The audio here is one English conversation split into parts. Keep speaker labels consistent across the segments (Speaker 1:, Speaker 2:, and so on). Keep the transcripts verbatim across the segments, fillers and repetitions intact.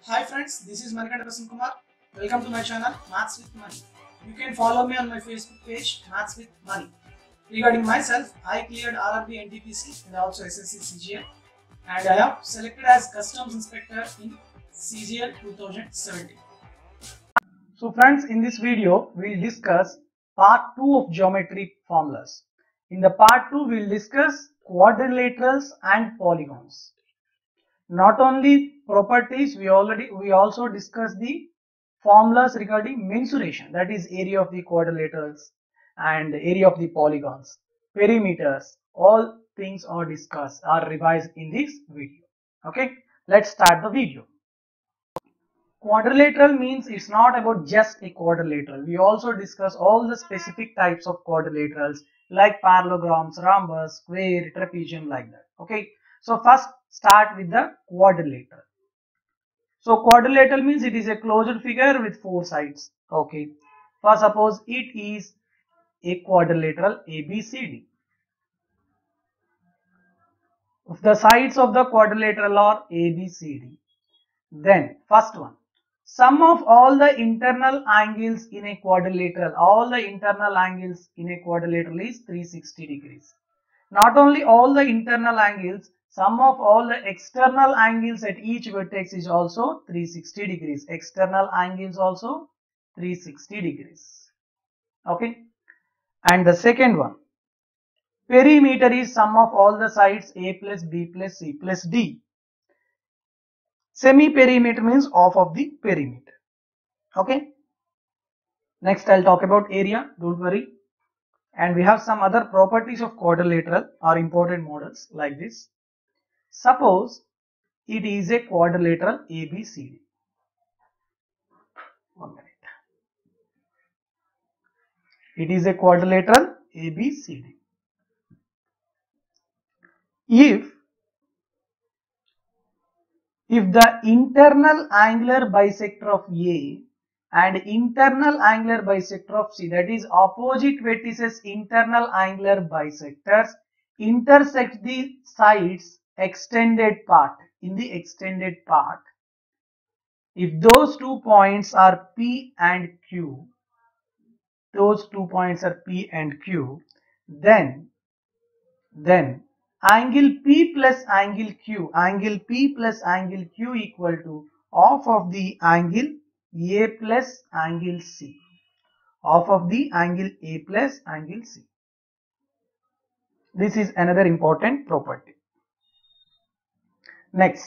Speaker 1: Hi friends, this is Manikanta Prasanna Kumar. Welcome to my channel Maths with Money. You can follow me on my Facebook page Maths with Money. Regarding myself, I cleared R R B N T P C and also S S C C G L, and I am selected as Customs Inspector in C G L twenty seventeen. So friends, in this video we will discuss part two of geometry formulas. In the part two we will discuss quadrilaterals and polygons. Not only properties, we already we also discussed the formulas regarding mensuration, that is area of the quadrilaterals and area of the polygons, perimeters. All things are discussed, are revised in this video. Okay, let's start the video. Quadrilateral means it's not about just a quadrilateral. We also discuss all the specific types of quadrilaterals like parallelograms, rhombus, square, trapezium, like that. Okay, so first start with the quadrilateral. So quadrilateral means it is a closed figure with four sides. Okay, for suppose it is a quadrilateral A B C D. If the sides of the quadrilateral are A B C D, then first one, sum of all the internal angles in a quadrilateral, all the internal angles in a quadrilateral is three hundred sixty degrees. Not only all the internal angles, sum of all the external angles at each vertex is also three hundred sixty degrees. External angles also three hundred sixty degrees. Okay. And the second one, perimeter is sum of all the sides A plus B plus C plus D. Semi-perimeter means half of the perimeter. Okay. Next I'll talk about area, don't worry. And we have some other properties of quadrilateral or important models like this. Suppose it is a quadrilateral A B C D. One minute. It is a quadrilateral A B C D. If if the internal angular bisector of A and internal angular bisector of C, that is opposite vertices internal angular bisectors, intersect the sides extended part, in the extended part, if those two points are P and Q, those two points are P and Q, then then angle P plus angle Q, angle P plus angle Q equal to half of the angle A plus angle C, half of the angle A plus angle C. This is another important property. Next,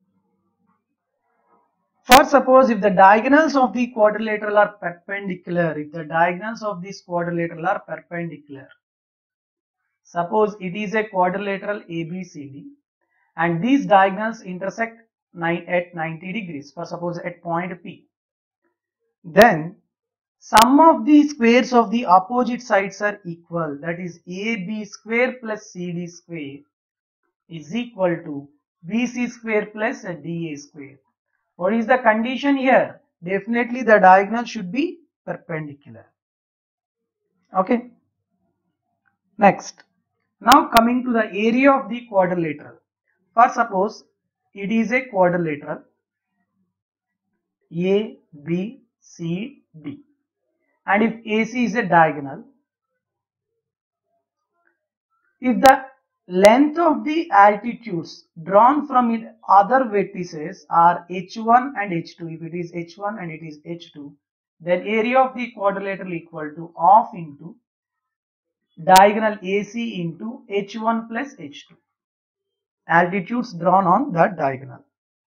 Speaker 1: for suppose if the diagonals of the quadrilateral are perpendicular, if the diagonals of this quadrilateral are perpendicular, suppose it is a quadrilateral A B C D and these diagonals intersect at ninety degrees, for suppose at point P, then sum of the squares of the opposite sides are equal, that is A B square plus C D square is equal to B C square plus D A square. What is the condition here? Definitely the diagonal should be perpendicular. Okay. Next, now coming to the area of the quadrilateral. For suppose it is a quadrilateral A, B, C, D, and if A C is a diagonal, if the length of the altitudes drawn from other vertices are H one and H two, if it is H one and it is H two, then area of the quadrilateral equal to half into diagonal A C into H one plus H two, altitudes drawn on that diagonal.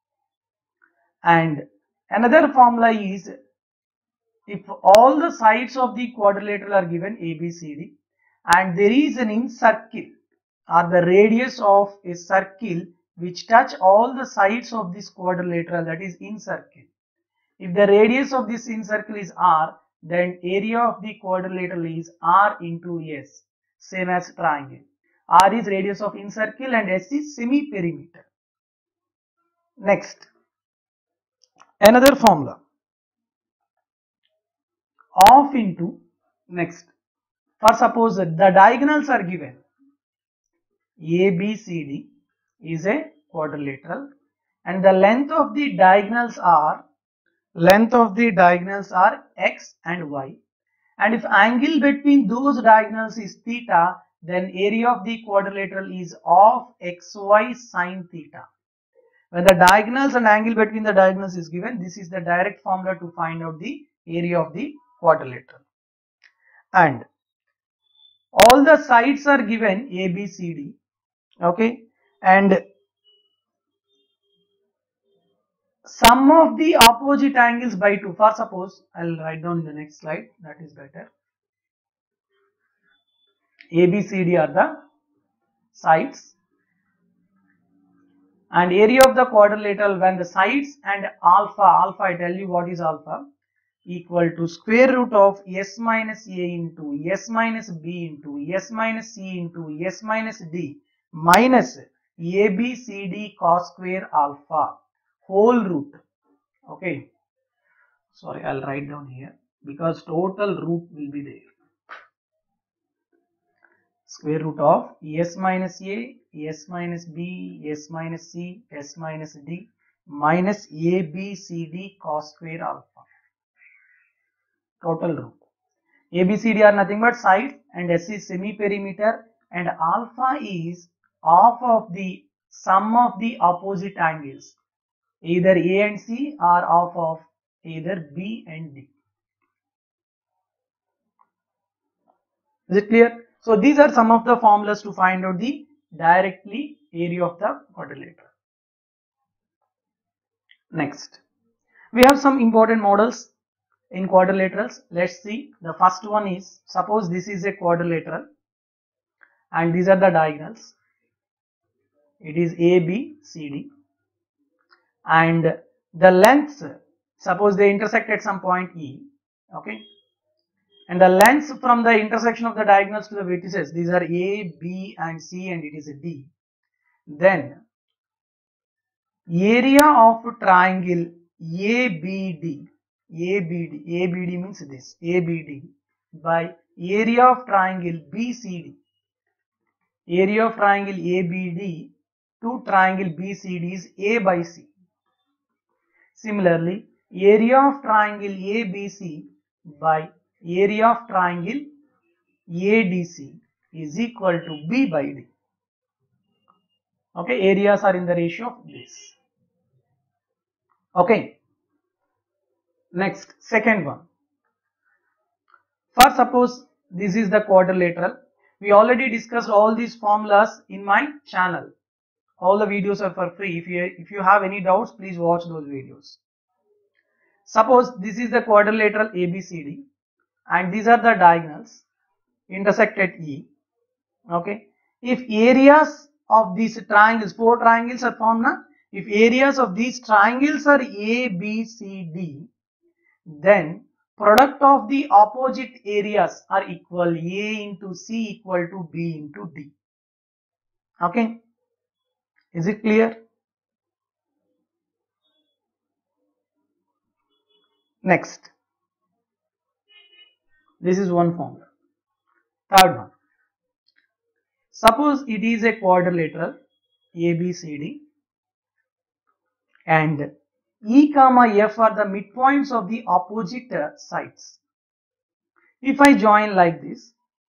Speaker 1: And another formula is, if all the sides of the quadrilateral are given A B C D and there is an incircle or the radius of a circle which touch all the sides of this quadrilateral, that is incircle. If the radius of this incircle is R, then area of the quadrilateral is R into S, same as triangle. R is radius of incircle and S is semi-perimeter. Next, another formula, half into, next, for suppose the diagonals are given, A B C D is a quadrilateral and the length of the diagonals are length of the diagonals are x and y, and if angle between those diagonals is theta, then area of the quadrilateral is of xy sine theta. When the diagonals and angle between the diagonals is given, this is the direct formula to find out the area of the quadrilateral. And all the sides are given A, B, C, D. Okay, and sum of the opposite angles by two. For suppose, I'll write down in the next slide, that is better. A, B, C, D are the sides, and area of the quadrilateral when the sides and alpha, alpha I tell you what is alpha, equal to square root of s minus a into s minus b into s minus c into s minus d minus a b c d cos square alpha whole root. Okay, sorry, I'll write down here because total root will be there. Square root of s minus a, s minus b, s minus c, s minus d minus a b c d cos square alpha. Total root. A, B, C, D are nothing but sides, and S is semi-perimeter, and alpha is half of the sum of the opposite angles, either A and C or half of either B and D. Is it clear? So these are some of the formulas to find out the directly area of the quadrilateral. Next, we have some important models in quadrilaterals. Let's see. The first one is, suppose this is a quadrilateral and these are the diagonals. It is A, B, C, D, and the lengths, suppose they intersect at some point E. Okay, and the lengths from the intersection of the diagonals to the vertices, these are A, B and C, and it is a D. Then area of triangle A B D, A B D, A B D means this, A B D by area of triangle B C D. Area of triangle A B D to triangle B C D is A by C. Similarly, area of triangle A B C by area of triangle A D C is equal to B by D. Okay, areas are in the ratio of this. Okay, next, second one. For suppose this is the quadrilateral. We already discussed all these formulas in my channel. All the videos are for free. If you, if you have any doubts, please watch those videos. Suppose this is the quadrilateral A B C D and these are the diagonals intersect at E. Okay, if areas of these triangles, four triangles are formed now. If areas of these triangles are A, B, C, D, then product of the opposite areas are equal. A into C equal to B into D. Okay, is it clear? Next, this is one formula. Third one, suppose it is a quadrilateral A B C D and E comma F are the midpoints of the opposite sides. If I join like this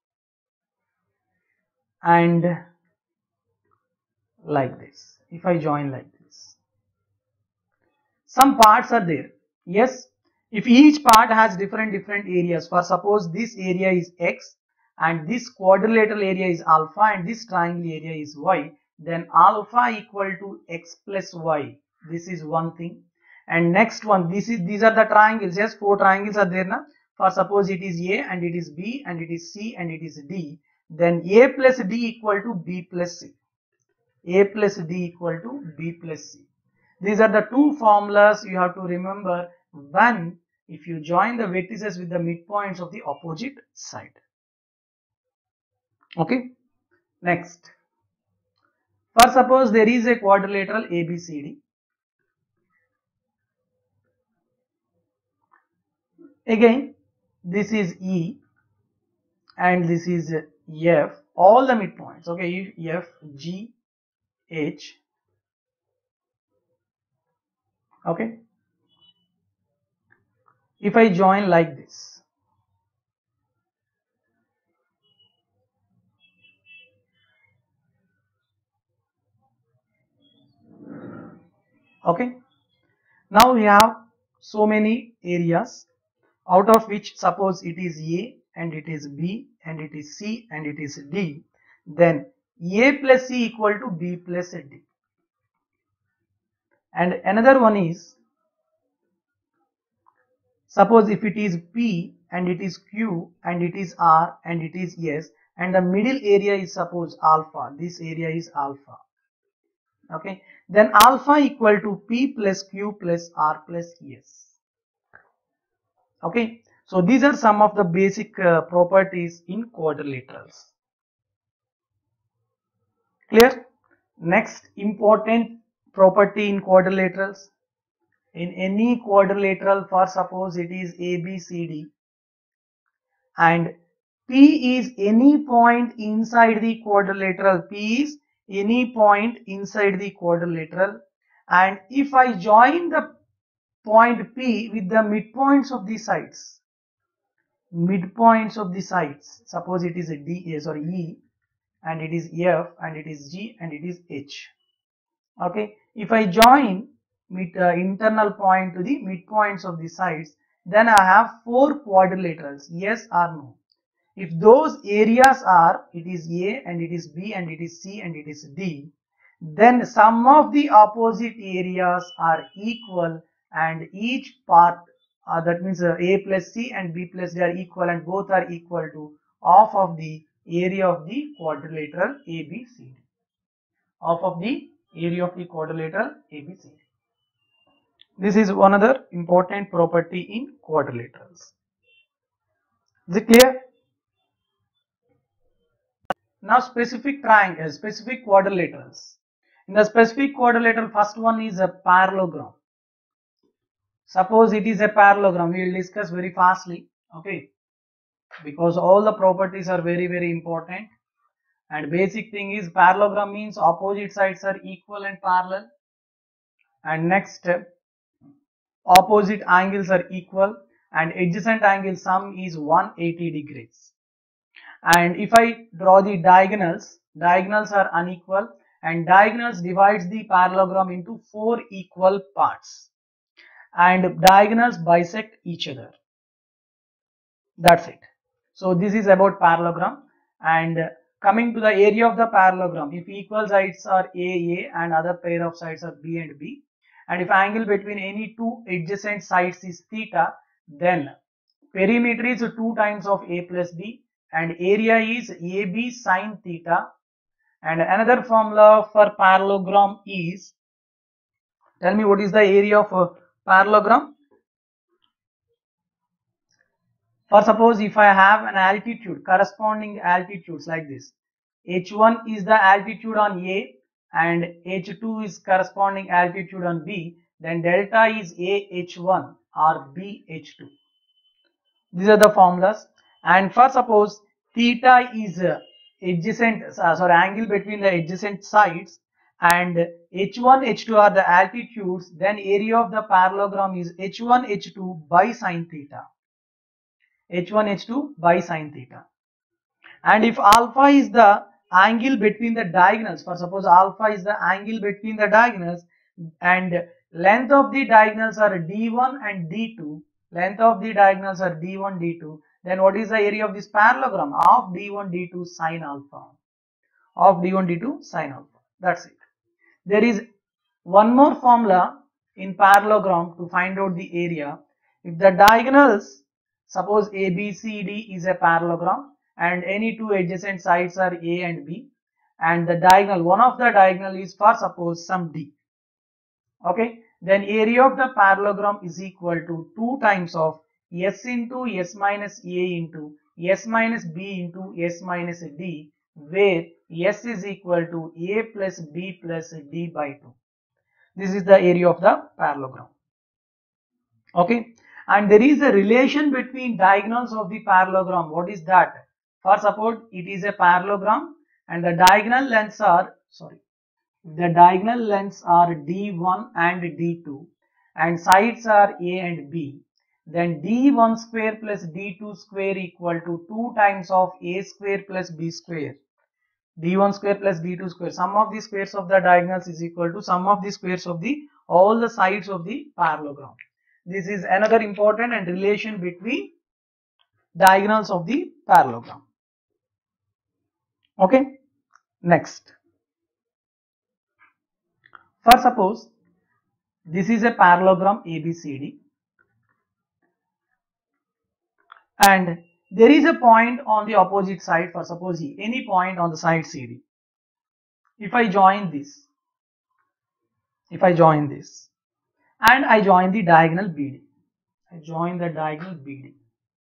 Speaker 1: and like this, if I join like this, some parts are there. Yes, if each part has different different areas, for suppose this area is X and this quadrilateral area is alpha and this triangle area is Y, then alpha equal to X plus Y. This is one thing. And next one, this is these are the triangles. Yes, four triangles are there now. For suppose it is A and it is B and it is C and it is D, then A plus D equal to B plus C. A plus D equal to B plus C. These are the two formulas you have to remember when if you join the vertices with the midpoints of the opposite side. Okay. Next, for suppose there is a quadrilateral A B C D. Again, this is E and this is F, all the midpoints. Okay, F, G, H, Okay, if I join like this, okay, now we have so many areas, out of which suppose it is A and it is B and it is C and it is D, then A plus C equal to B plus D. And another one is, suppose if it is P and it is Q and it is R and it is S, and the middle area is suppose alpha, this area is alpha, okay, then alpha equal to P plus Q plus R plus S. Okay, so these are some of the basic uh, properties in quadrilaterals. Clear? Next important property in quadrilaterals. In any quadrilateral, for suppose it is A B C D and P is any point inside the quadrilateral, P is any point inside the quadrilateral, and if I join the point P with the midpoints of the sides, midpoints of the sides, suppose it is a D, sorry, E, and it is F, and it is G, and it is H. Okay, if I join mid, uh, internal point to the midpoints of the sides, then I have four quadrilaterals, yes or no. If those areas are, it is A and it is B and it is C and it is D, then sum of the opposite areas are equal and each part, uh, that means uh, A plus C and B plus D are equal and both are equal to half of the area of the quadrilateral A B C D. Half of the area of the quadrilateral A B C D. This is one other important property in quadrilaterals. Is it clear? Now specific triangles, specific quadrilaterals. In the specific quadrilateral, first one is a parallelogram. Suppose it is a parallelogram, we will discuss very fastly, okay, because all the properties are very very important. And basic thing is parallelogram means opposite sides are equal and parallel, and next opposite angles are equal and adjacent angle sum is one hundred eighty degrees. And if I draw the diagonals, diagonals are unequal and diagonals divides the parallelogram into four equal parts and diagonals bisect each other. That's it. So this is about parallelogram. And coming to the area of the parallelogram, if equal sides are A, A and other pair of sides are B and B, and if angle between any two adjacent sides is theta, then perimeter is two times of A plus B and area is A B sine theta. And another formula for parallelogram is, tell me what is the area of a parallelogram? For suppose if I have an altitude, corresponding altitudes like this, H one is the altitude on A and H two is corresponding altitude on B, then delta is A H one or B H two. These are the formulas. And for suppose theta is adjacent, uh, sorry, angle between the adjacent sides and H one, H two are the altitudes, then area of the parallelogram is H one, H two by sine theta. H one, H two by sine theta. And if alpha is the angle between the diagonals, for suppose alpha is the angle between the diagonals and length of the diagonals are D one and D two, length of the diagonals are D one, D two, then what is the area of this parallelogram? Of D one, D two sine alpha. Of D one, D two sine alpha. That's it. There is one more formula in parallelogram to find out the area. If the diagonals, suppose A B C D is a parallelogram and any two adjacent sides are A and B and the diagonal, one of the diagonal is for suppose some D, okay, then area of the parallelogram is equal to two times of S into S minus A into S minus B into S minus D, where S is equal to A plus B plus D by two. This is the area of the parallelogram, okay. And there is a relation between diagonals of the parallelogram. What is that? For suppose it is a parallelogram and the diagonal lengths are, sorry, the diagonal lengths are D one and D two and sides are A and B, then d one square plus d two square equal to two times of a square plus b square. d one square plus d two square, sum of the squares of the diagonals is equal to sum of the squares of the all the sides of the parallelogram. This is another important and relation between diagonals of the parallelogram. Okay, next. For suppose this is a parallelogram A B C D and there is a point on the opposite side, for suppose E, any point on the side C D. If I join this, if I join this and I join the diagonal B D, I join the diagonal B D.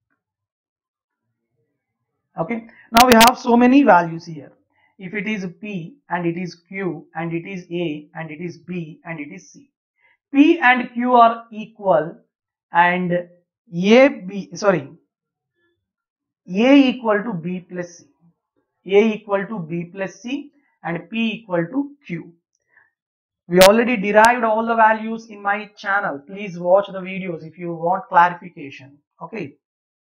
Speaker 1: Okay, now we have so many values here. If it is P and it is Q and it is A and it is B and it is C. P and Q are equal and A B sorry A equal to B plus C. A equal to B plus C and P equal to Q. We already derived all the values in my channel. Please watch the videos if you want clarification. Okay.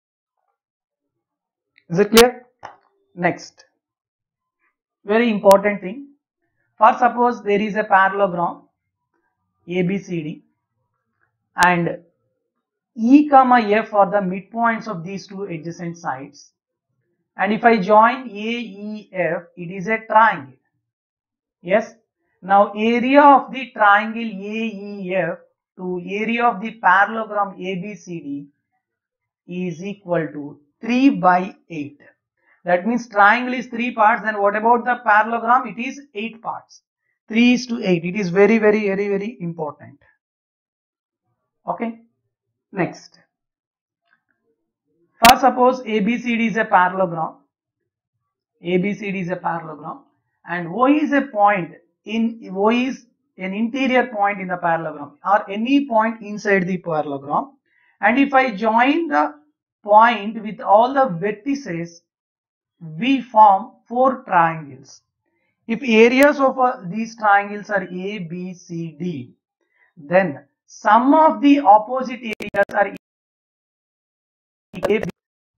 Speaker 1: Is it clear? Next. Very important thing. For suppose there is a parallelogram A B C D and E comma F are the midpoints of these two adjacent sides. And if I join A E F, it is a triangle. Yes. Now area of the triangle A E F to area of the parallelogram A B C D is equal to three by eight. That means triangle is three parts. Then what about the parallelogram? It is eight parts. three is to eight. It is very, very, very, very important. Okay. Next. First, suppose A B C D is a parallelogram. A B C D is a parallelogram. And O is a point in O is an interior point in the parallelogram or any point inside the parallelogram. And if I join the point with all the vertices, we form four triangles. If areas of uh, these triangles are A, B, C, D, then sum of the opposite areas are A, B,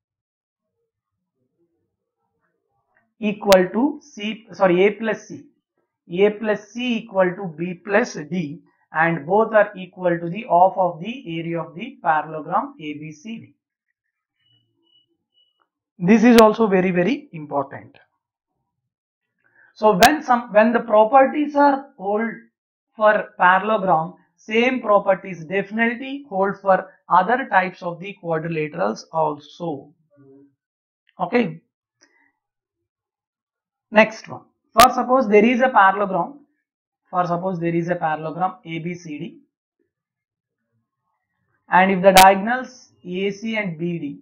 Speaker 1: equal to C, sorry, A plus C. A plus C equal to B plus D, and both are equal to the half of the area of the parallelogram A B C D. This is also very, very important. So when some when the properties are hold for parallelogram, same properties definitely hold for other types of the quadrilaterals also. Okay. Next one. For suppose there is a parallelogram. For suppose there is a parallelogram A B C D, and if the diagonals A C and B D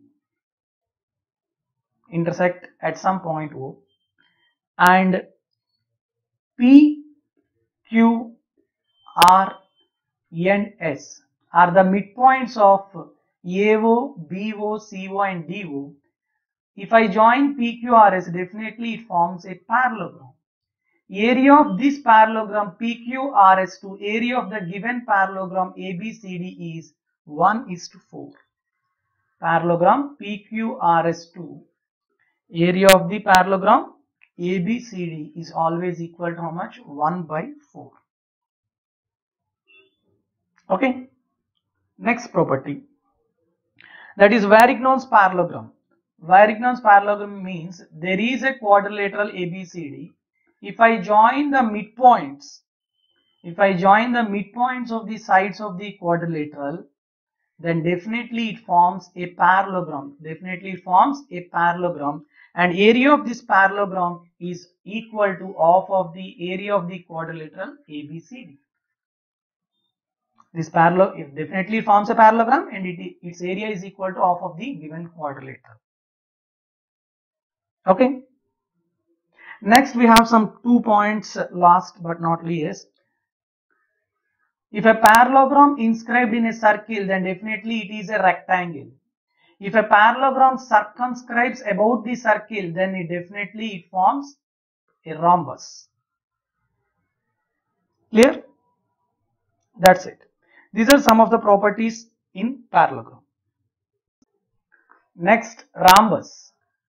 Speaker 1: intersect at some point O, and P, Q, R, and S are the midpoints of A O, B O, C O and D O. If I join P Q R S, definitely it forms a parallelogram. Area of this parallelogram P Q R S to area of the given parallelogram A B C D is one is to four. Parallelogram P Q R S to area of the parallelogram A B C D is always equal to how much? one by four. Okay. Next property, that is Varignon's parallelogram. Varignon's parallelogram means there is a quadrilateral A B C D. If I join the midpoints, if I join the midpoints of the sides of the quadrilateral, then definitely it forms a parallelogram. Definitely it forms a parallelogram, and area of this parallelogram is equal to half of the area of the quadrilateral A B C D. This parallel it definitely forms a parallelogram, and it, its area is equal to half of the given quadrilateral. Okay. Next we have some two points, last but not least. If a parallelogram inscribed in a circle, then definitely it is a rectangle. If a parallelogram circumscribes about the circle, then it definitely it forms a rhombus. Clear? That's it. These are some of the properties in parallelogram. Next, rhombus.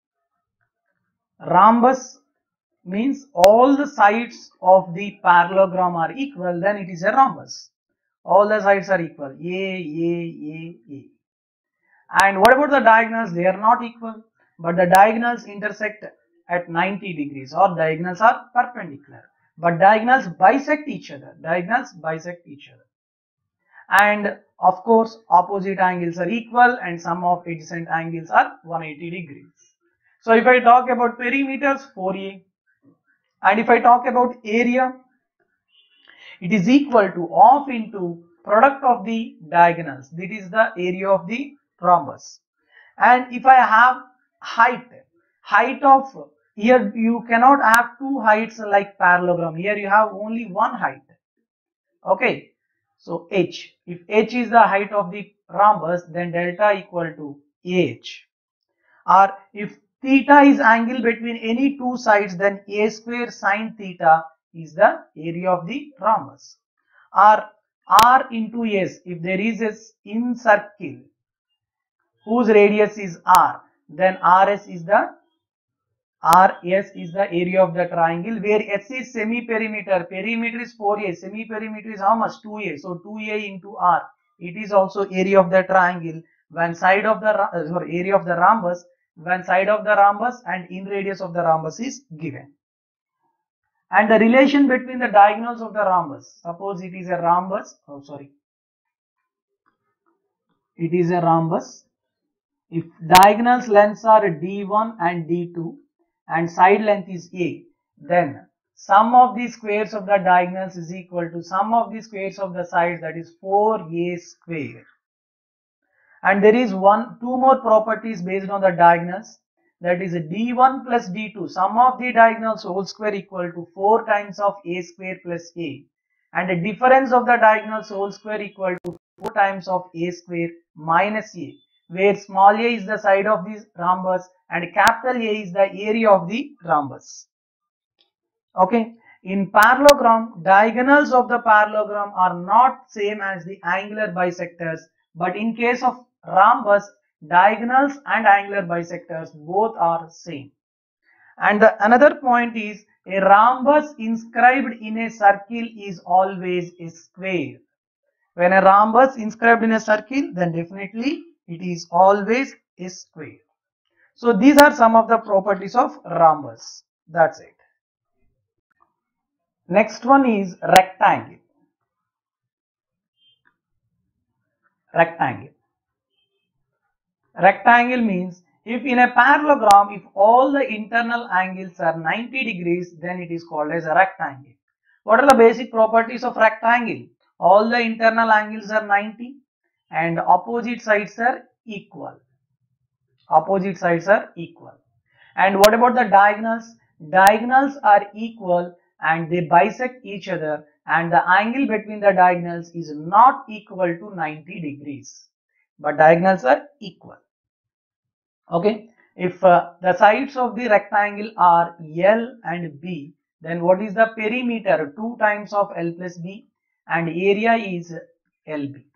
Speaker 1: Rhombus means all the sides of the parallelogram are equal, then it is a rhombus. All the sides are equal, A, A, A, A. And what about the diagonals? They are not equal, but the diagonals intersect at ninety degrees, or diagonals are perpendicular. But diagonals bisect each other. Diagonals bisect each other. And of course, opposite angles are equal and sum of adjacent angles are one hundred eighty degrees. So if I talk about perimeters, four A. And if I talk about area, it is equal to half into product of the diagonals. That is the area of the rhombus. And if I have height, height of, here you cannot have two heights like parallelogram. Here you have only one height. Okay. So h, if h is the height of the rhombus, then delta equal to ah. Or if theta is angle between any two sides, then a square sine theta is the area of the rhombus. Or r into s, if there is a in circle whose radius is r, then rs is the rs is the area of the triangle, where s is semi-perimeter. Perimeter is four A, semi-perimeter is how much? two A. So two A into r, it is also area of the triangle when side of the uh, sorry, area of the rhombus when side of the rhombus and in radius of the rhombus is given. And the relation between the diagonals of the rhombus, suppose it is a rhombus, oh sorry, it is a rhombus. If diagonals lengths are D one and D two and side length is A, then sum of the squares of the diagonals is equal to sum of the squares of the sides, that is four A square. And there is one, two more properties based on the diagonals, that is D one plus D two, sum of the diagonals whole square equal to four times of A square plus A, and the difference of the diagonals whole square equal to four times of A square minus A, where small a is the side of this rhombus and capital A is the area of the rhombus. Okay. In parallelogram, diagonals of the parallelogram are not same as the angular bisectors, but in case of rhombus, diagonals and angular bisectors both are same. And the another point is, a rhombus inscribed in a circle is always a square. When a rhombus inscribed in a circle, then definitely it is always a square. So these are some of the properties of rhombus. That's it. Next one is rectangle. Rectangle. Rectangle means, if in a parallelogram, if all the internal angles are ninety degrees, then it is called as a rectangle. What are the basic properties of rectangle? All the internal angles are ninety and opposite sides are equal. Opposite sides are equal. And what about the diagonals? Diagonals are equal and they bisect each other, and the angle between the diagonals is not equal to ninety degrees, but diagonals are equal. Okay. If uh, the sides of the rectangle are L and B, then what is the perimeter? two times of L plus B, and area is L B.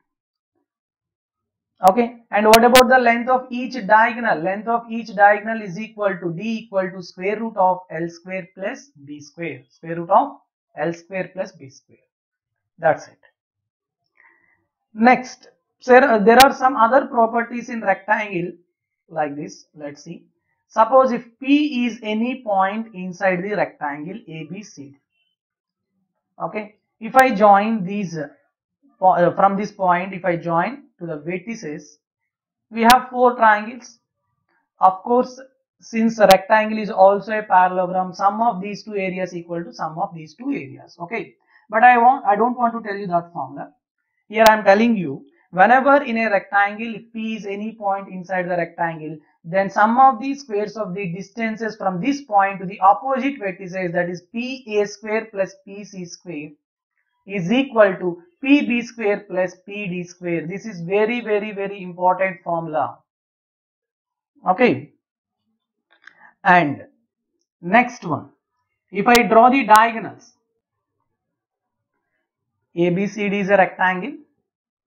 Speaker 1: Okay. And what about the length of each diagonal? Length of each diagonal is equal to D equal to square root of L square plus B square. Square root of L square plus B square. That's it. Next, sir, there are some other properties in rectangle like this. Let's see. Suppose if P is any point inside the rectangle A B C D. Okay. If I join these uh, from this point, if I join to the vertices, we have four triangles. Of course, since a rectangle is also a parallelogram, sum of these two areas equal to sum of these two areas. Okay. But I want I don't want to tell you that formula. Here I am telling you, whenever in a rectangle, if P is any point inside the rectangle, then sum of the squares of the distances from this point to the opposite vertices, that is P A square plus P C square, is equal to P B square plus P D square. This is very, very, very important formula. Okay. And next one, if I draw the diagonals, A B C D is a rectangle.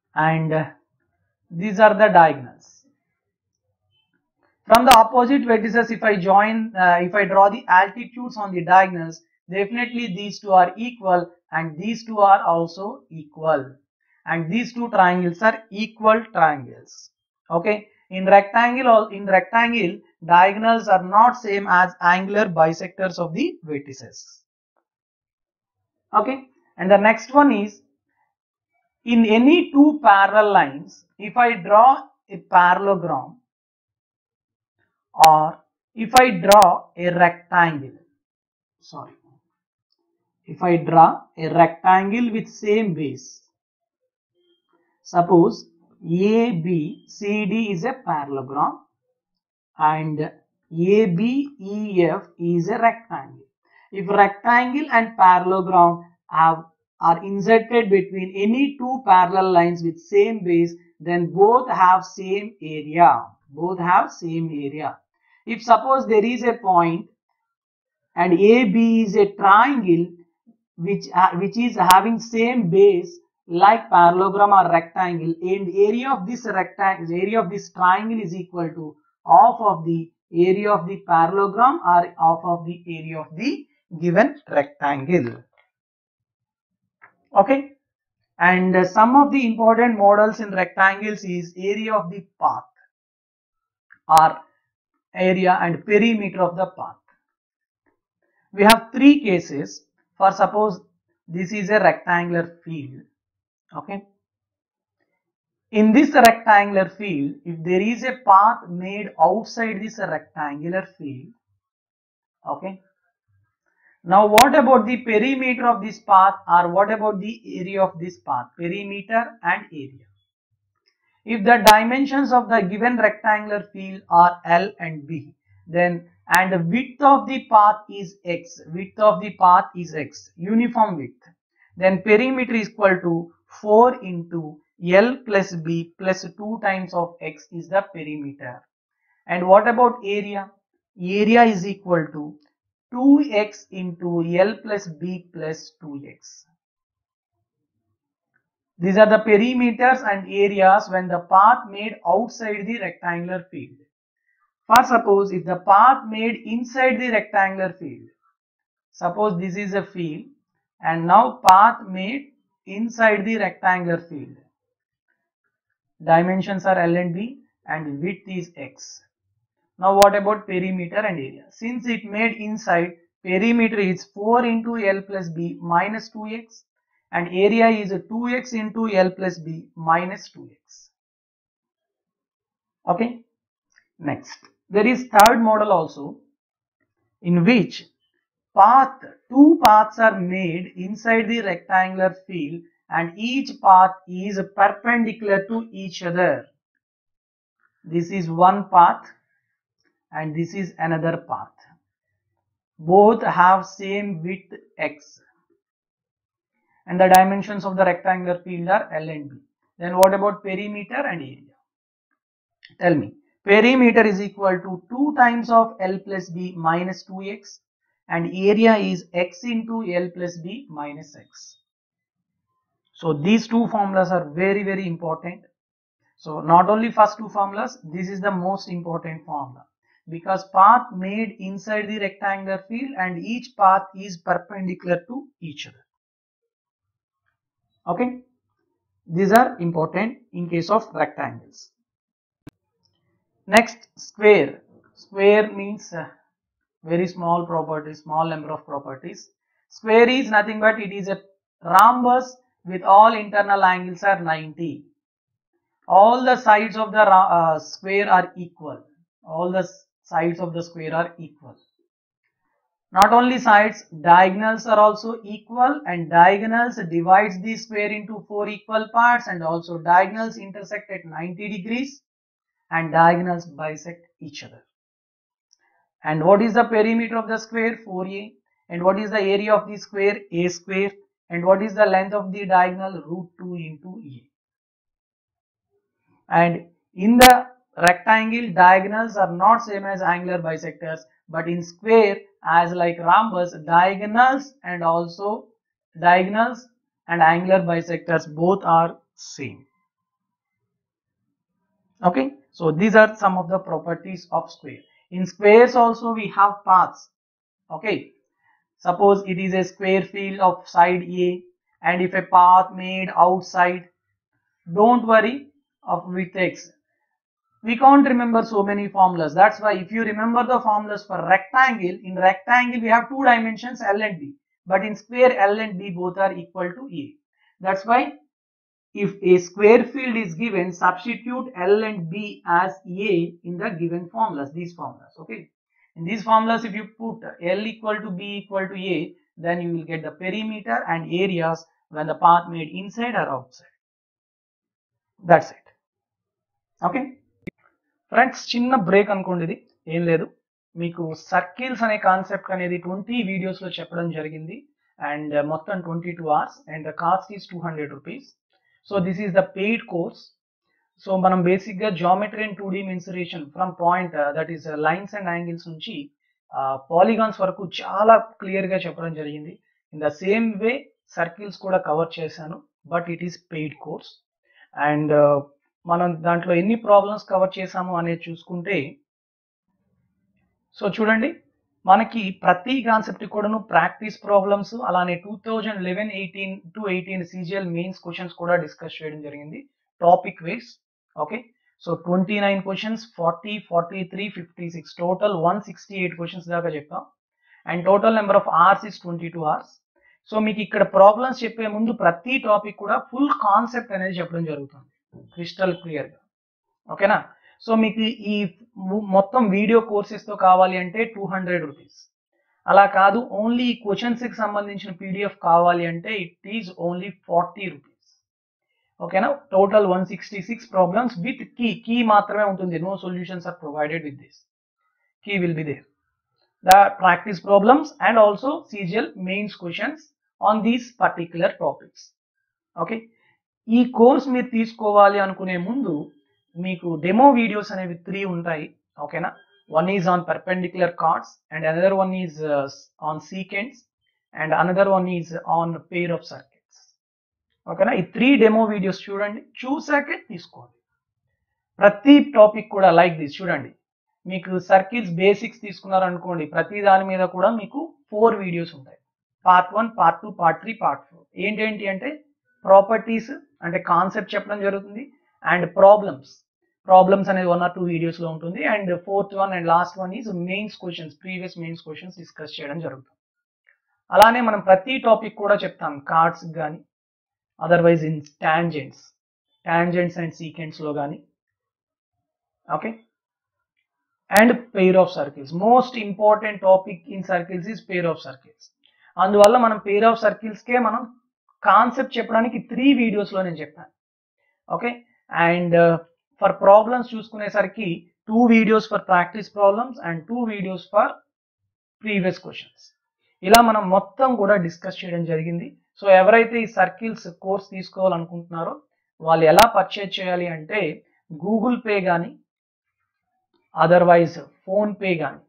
Speaker 1: and uh, these are the diagonals. From the opposite vertices, if I join, uh, if I draw the altitudes on the diagonals, definitely these two are equal and these two are also equal. And these two triangles are equal triangles. Okay. In rectangle, in rectangle, diagonals are not same as angular bisectors of the vertices. Okay. And the next one is, in any two parallel lines, if I draw a parallelogram, or if I draw a rectangle, sorry, if I draw a rectangle with same base, suppose A B C D is a parallelogram and A B E F is a rectangle. If rectangle and parallelogram have are inserted between any two parallel lines with same base, then both have same area. Both have same area. If suppose there is a point and A B is a triangle which uh, which is having same base like parallelogram or rectangle, and area of this rectangle, area of this triangle is equal to half of the area of the parallelogram or half of the area of the given rectangle. Okay, and uh, some of the important models in rectangles is area of the path or area and perimeter of the path. We have three cases. For suppose this is a rectangular field. Okay. In this rectangular field, if there is a path made outside this rectangular field, okay. Now what about the perimeter of this path, or what about the area of this path? Perimeter and area. If the dimensions of the given rectangular field are L and B, then and the width of the path is X, width of the path is X, uniform width, then perimeter is equal to four into L plus B plus two times of X is the perimeter. And what about area? Area is equal to two X into L plus B plus two X. These are the perimeters and areas when the path made outside the rectangular field. For suppose if the path made inside the rectangular field, suppose this is a field and now path made inside the rectangular field. Dimensions are L and B and width is X. Now what about perimeter and area? Since it made inside, perimeter is four into L plus B minus two X. And area is two X into L plus B minus two X. Okay. Next, there is third model also, in which path, two paths are made inside the rectangular field and each path is perpendicular to each other. This is one path and this is another path. Both have same width X. And the dimensions of the rectangular field are L and B. Then what about perimeter and area? Tell me. Perimeter is equal to two times of L plus B minus two X and area is X into L plus B minus X. So these two formulas are very very important. So not only first two formulas, this is the most important formula, because path made inside the rectangular field and each path is perpendicular to each other. Okay, these are important in case of rectangles. Next, square. Square means uh, very small property, small number of properties. Square is nothing but it is a rhombus with all internal angles are ninety. All the sides of the uh, square are equal. All the sides of the square are equal. Not only sides, diagonals are also equal, and diagonals divides the square into four equal parts, and also diagonals intersect at ninety degrees and diagonals bisect each other. And what is the perimeter of the square? four A. And what is the area of the square? A square. And what is the length of the diagonal? root two into A. And in the rectangle, diagonals are not same as angular bisectors, but in square, as like rhombus, diagonals and also diagonals and angular bisectors both are same. Okay, so these are some of the properties of square. In squares also we have paths. Okay, suppose it is a square field of side A, and if a path made outside, don't worry of with X. We can't remember so many formulas. That's why if you remember the formulas for rectangle, in rectangle we have two dimensions L and B, but in square L and B both are equal to A. That's why if a square field is given, substitute L and B as A in the given formulas, these formulas. Okay, in these formulas if you put L equal to B equal to A, then you will get the perimeter and areas when the path made inside or outside. That's it. Okay friends, చిన్న break అనుకోండి, ఇది ఏం లేదు. మీకు circles అనే concept అనేది twenty వీడియోస్లో చెప్పడం జరిగింది, అండ్ మొత్తం twenty two hours, and the cost is two hundred rupees. So this is the paid course. So మనం బేసిక్గా geometry and two D mensuration from point that is lines and angles నుంచి polygons వరకు చాలా క్లియర్గా చెప్పడం జరిగింది. In the same way circles కూడా cover చేశాను, but it is paid course. And మనం దాంట్లో ఎన్ని ప్రాబ్లమ్స్ కవర్ చేసాము అనేది చూసుకుంటే, సో చూడండి, మనకి ప్రతి కాన్సెప్ట్ కూడాను ప్రాక్టీస్ ప్రాబ్లమ్స్, అలానే two thousand eleven eighteen to eighteen CGL mains questions కూడా డిస్కస్ చేయడం జరిగింది topic wise. Okay, so twenty nine questions, forty forty three fifty six total one sixty eight questions దాకా చెప్పాం, and total number of hours is twenty two hours. So మీకు ఇక్కడ problems చెప్పే ముందు ప్రతి టాపిక్ కూడా ఫుల్ కాన్సెప్ట్ అనేది చెప్పడం జరుగుతుంది క్రిస్టల్ క్లియర్గా. ఓకేనా, సో మీకు ఈ మొత్తం వీడియో కోర్సెస్ తో కావాలి అంటే టూ హండ్రెడ్ రూపీస్. అలా కాదు, ఓన్లీ ఈ క్వశ్చన్స్ కి సంబంధించిన పీడిఎఫ్ కావాలి అంటే it is only forty rupees. ఓకేనా, total one sixty six problems with key. Key మాత్రమే ఉంటుంది, no solutions are provided with this. Key will be there. The practice problems and also CGL mains questions on these particular topics. Okay, ఈ course మీరు తీసుకోవాలి అనుకునే ముందు మీకు demo videos అనేవి three ఉంటాయి. ఓకేనా, one is on perpendicular chords, and another one is on secants, and another one is on pair of circles. ఓకేనా, ఈ త్రీ డెమో వీడియోస్ చూడండి, చూసాకే తీసుకోండి. ప్రతి టాపిక్ కూడా లైక్ దిస్ చూడండి. మీకు సర్కిల్స్ బేసిక్స్ తీసుకున్నారనుకోండి, ప్రతి దాని మీద కూడా మీకు ఫోర్ వీడియోస్ ఉంటాయి. Part one, part two, part three, part four. ఏంటేంటి అంటే ప్రాపర్టీస్ అంటే కాన్సెప్ట్ చెప్పడం జరుగుతుంది, అండ్ ప్రాబ్లమ్స్ ప్రాబ్లమ్స్ అనేది వన్ ఆర్ టూ వీడియోస్ లో ఉంటుంది, and fourth one and last one is mains questions, previous mains questions discuss చేయడం జరుగుతుంది. అలానే మనం ప్రతి టాపిక్ కూడా చెప్తాం, కార్డ్స్ కానీ, otherwise in tangents tangents and secants లో కానీ. Okay, and pair of circles. Most important topic in circles is pair of circles. అందువల్ల మనం పెయిర్ ఆఫ్ సర్కిల్స్ కే మనం కాన్సెప్ట్ చెప్పడానికి త్రీ వీడియోస్ లో నేను చెప్పాను. ఓకే, అండ్ ఫర్ ప్రాబ్లమ్స్ చూసుకునేసరికి two videos for practice problems and two videos for previous questions. ఇలా మనం మొత్తం కూడా డిస్కస్ చేయడం జరిగింది. సో ఎవరైతే ఈ సర్కిల్స్ కోర్స్ తీసుకోవాలనుకుంటున్నారో వాళ్ళు ఎలా పర్చేజ్ చేయాలి అంటే, గూగుల్ పే కానీ, అదర్వైజ్ ఫోన్ పే కానీ.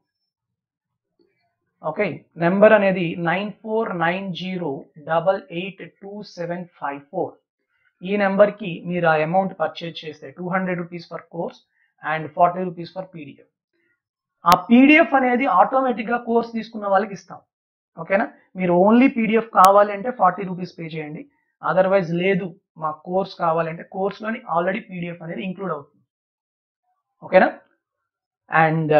Speaker 1: ఓకే, నెంబర్ అనేది nine four nine zero double eight two seven five four. ఈ నెంబర్కి మీరు ఆ అమౌంట్ పర్చేజ్ చేస్తే two hundred rupees for course and forty rupees for PDF. ఆ పీడిఎఫ్ అనేది ఆటోమేటిక్గా కోర్స్ తీసుకున్న వాళ్ళకి ఇస్తాం. ఓకేనా, మీరు ఓన్లీ పీడిఎఫ్ కావాలి అంటే ఫార్టీ రూపీస్ పే చేయండి, అదర్వైజ్ లేదు మా కోర్స్ కావాలంటే కోర్స్లోని ఆల్రెడీ పీడిఎఫ్ అనేది ఇంక్లూడ్ అవుతుంది. ఓకేనా, అండ్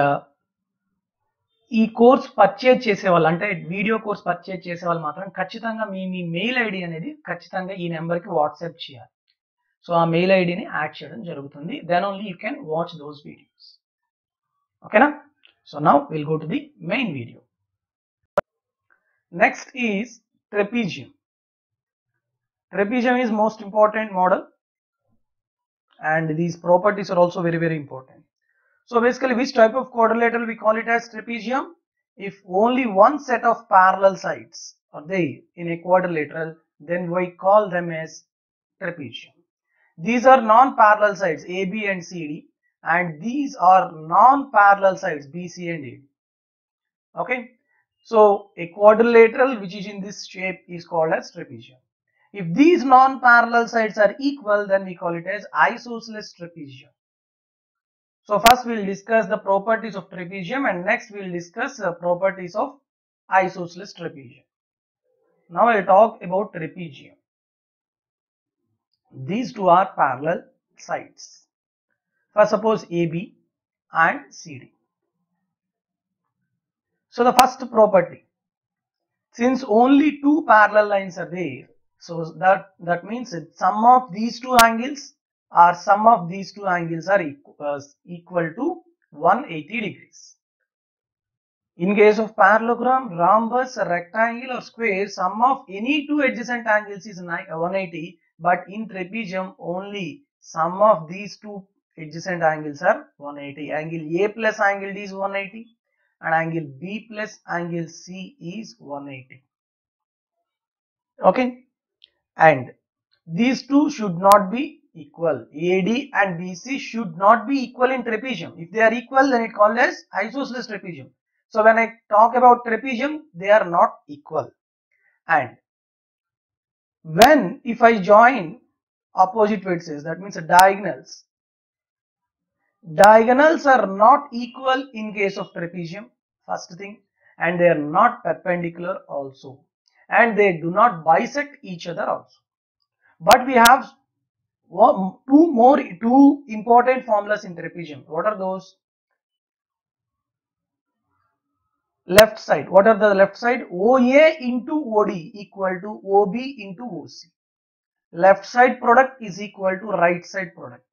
Speaker 1: ఈ కోర్స్ పర్చేజ్ చేసేవాళ్ళు అంటే వీడియో కోర్స్ పర్చేజ్ చేసే వాళ్ళు మాత్రం ఖచ్చితంగా మీ మీ మెయిల్ ఐడి అనేది ఖచ్చితంగా ఈ నెంబర్కి వాట్సాప్ చేయాలి. సో ఆ మెయిల్ ఐడిని యాడ్ చేయడం జరుగుతుంది. Then only you can watch those videos. ఓకేనా, so now will go to the main video. Next is trapezium. Trapezium is most important model, and these properties are also very very important. So basically, which type of quadrilateral we call it as trapezium? If only one set of parallel sides are there in a quadrilateral, then we call them as trapezium. These are non-parallel sides A B and C D, and these are non-parallel sides B C and A D. Okay, so a quadrilateral which is in this shape is called as trapezium. If these non-parallel sides are equal, then we call it as isosceles trapezium. So first we will discuss the properties of trapezium, and next we will discuss the properties of isosceles trapezium. Now I will talk about trapezium. These two are parallel sides. First suppose A B and C D. So the first property, since only two parallel lines are there, so that, that means that sum of these two angles or sum of these two angles are equal, uh, equal to one hundred eighty degrees. In case of parallelogram, rhombus, rectangle or square, sum of any two adjacent angles is one hundred eighty, but in trapezium only sum of these two adjacent angles are one hundred eighty. Angle A plus angle D is one hundred eighty and angle B plus angle C is one hundred eighty. Okay, and these two should not be equal. A D and B C should not be equal in trapezium. If they are equal, then it called as isosceles trapezium. So when I talk about trapezium, they are not equal. And when if I join opposite vertices, that means diagonals, diagonals are not equal in case of trapezium, first thing, and they are not perpendicular also, and they do not bisect each other also. But we have one, two more, two important formulas in trapezium. What are those? Left side. What are the left side? O A into O D equal to O B into O C. Left side product is equal to right side product.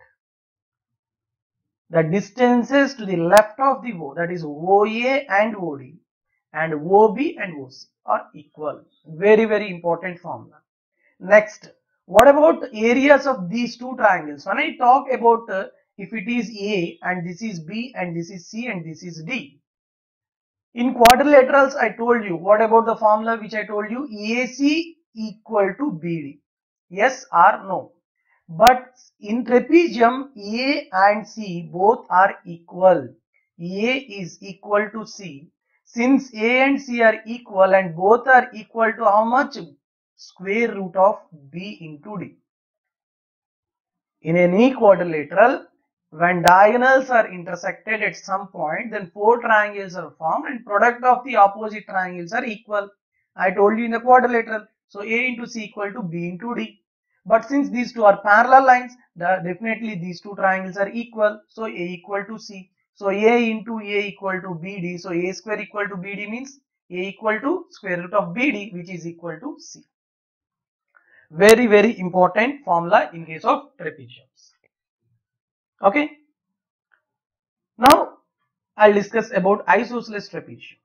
Speaker 1: The distances to the left of the O, that is O A and O D, and O B and O C are equal. Very, very important formula. Next, what about areas of these two triangles? When I talk about uh, if it is A and this is B and this is C and this is D. In quadrilaterals, I told you, what about the formula which I told you? A C equal to B D. Yes or no? But in trapezium, A and C both are equal. A is equal to C. Since A and C are equal and both are equal to how much? Square root of B into D. In any quadrilateral, when diagonals are intersected at some point, then four triangles are formed and product of the opposite triangles are equal. I told you in the quadrilateral. So A into C equal to B into D. But since these two are parallel lines, the, definitely these two triangles are equal. So A equal to C. So A into A equal to B D. So A square equal to B D means A equal to square root of B D, which is equal to C. Very, very important formula in case of trapeziums. Okay. Now I'll discuss about isosceles trapezium.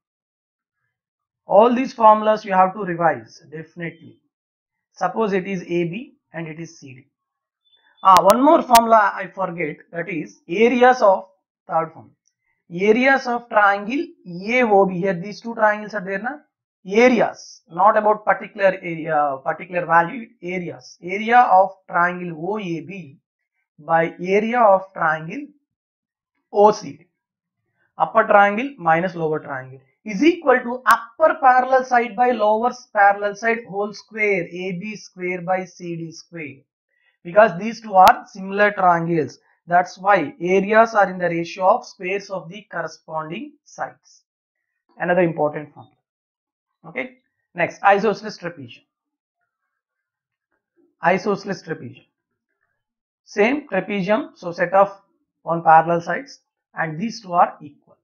Speaker 1: All these formulas you have to revise definitely. Suppose it is A B and it is C D. Ah, one more formula I forget, that is areas of third formula. Areas of triangle A O B. Here these two triangles are there na? Areas, not about particular area, particular value, areas. Area of triangle O A B by area of triangle O C D. Upper triangle minus lower triangle is equal to upper parallel side by lower parallel side whole square, A B square by C D square. Because these two are similar triangles, that's why areas are in the ratio of squares of the corresponding sides. Another important formula. Okay. Next, isosceles trapezium. Isosceles trapezium. Same trapezium, so set of on parallel sides, and these two are equal.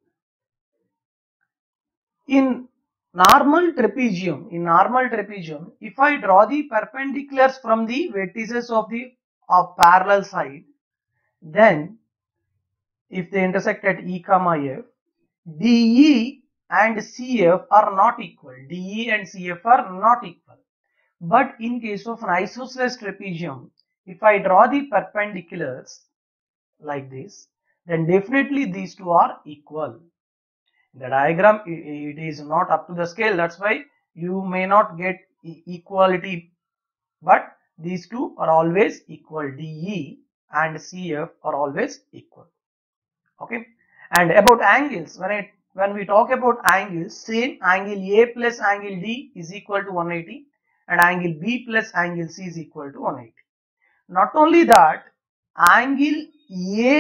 Speaker 1: In normal trapezium, in normal trapezium, if I draw the perpendiculars from the vertices of the of parallel side, then if they intersect at E comma F, D E and C F are not equal. D E and C F are not equal. But in case of an isosceles trapezium, if I draw the perpendiculars like this, then definitely these two are equal. The diagram, it is not up to the scale, that's why you may not get equality, but these two are always equal. D E and C F are always equal. Okay. And about angles, when I when we talk about angles, same angle A plus angle D is equal to one hundred eighty and angle B plus angle C is equal to one hundred eighty. Not only that, angle A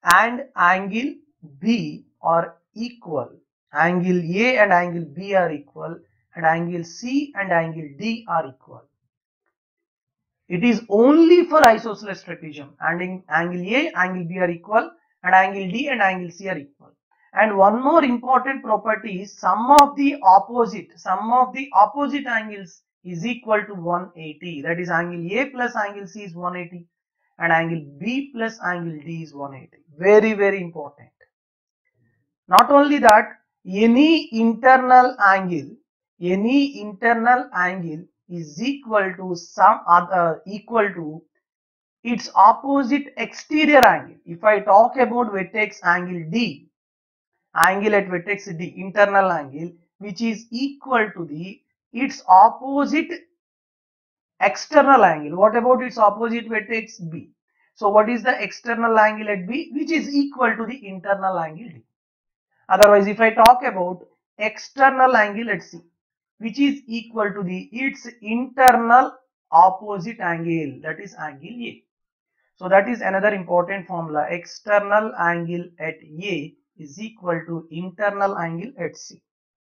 Speaker 1: and angle B are equal, angle A and angle B are equal, and angle C and angle D are equal. It is only for isosceles trapezium, and in angle A, angle B are equal, and angle D and angle C are equal. And one more important property is sum of the opposite, sum of the opposite angles is equal to one hundred eighty. That is, angle A plus angle C is one hundred eighty and angle B plus angle D is one hundred eighty. Very, very important. Not only that, any internal angle, any internal angle is equal to some other, equal to its opposite exterior angle. If I talk about vertex angle D, angle at vertex D, internal angle, which is equal to the its opposite external angle. What about its opposite vertex B? So what is the external angle at B, which is equal to the internal angle D? Otherwise, if I talk about external angle at C, which is equal to the its internal opposite angle, that is angle A. So that is another important formula. External angle at A is equal to internal angle at C.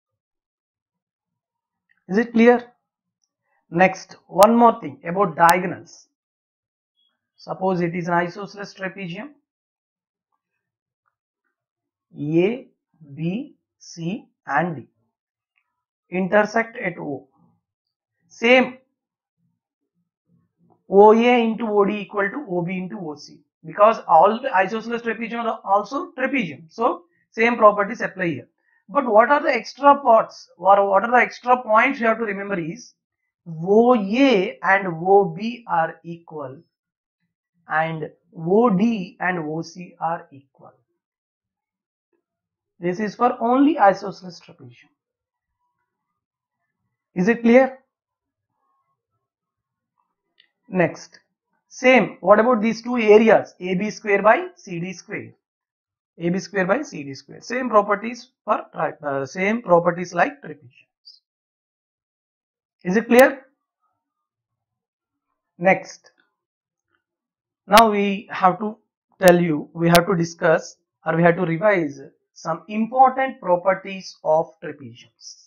Speaker 1: Is it clear? Next, one more thing about diagonals. Suppose it is an isosceles trapezium. A, B, C and D intersect at O. Same, O A into O D equal to O B into O C, because all the isosceles trapezium are also trapezium. So same properties apply here. But what are the extra parts, or what are the extra points you have to remember is O A and O B are equal and O D and O C are equal. This is for only isosceles trapezium. Is it clear? Next, same, what about these two areas, A B square by C D square? A B square by C D square. Same properties for uh, same properties like trapeziums. Is it clear? Next, now we have to tell you, we have to discuss or we have to revise some important properties of trapeziums.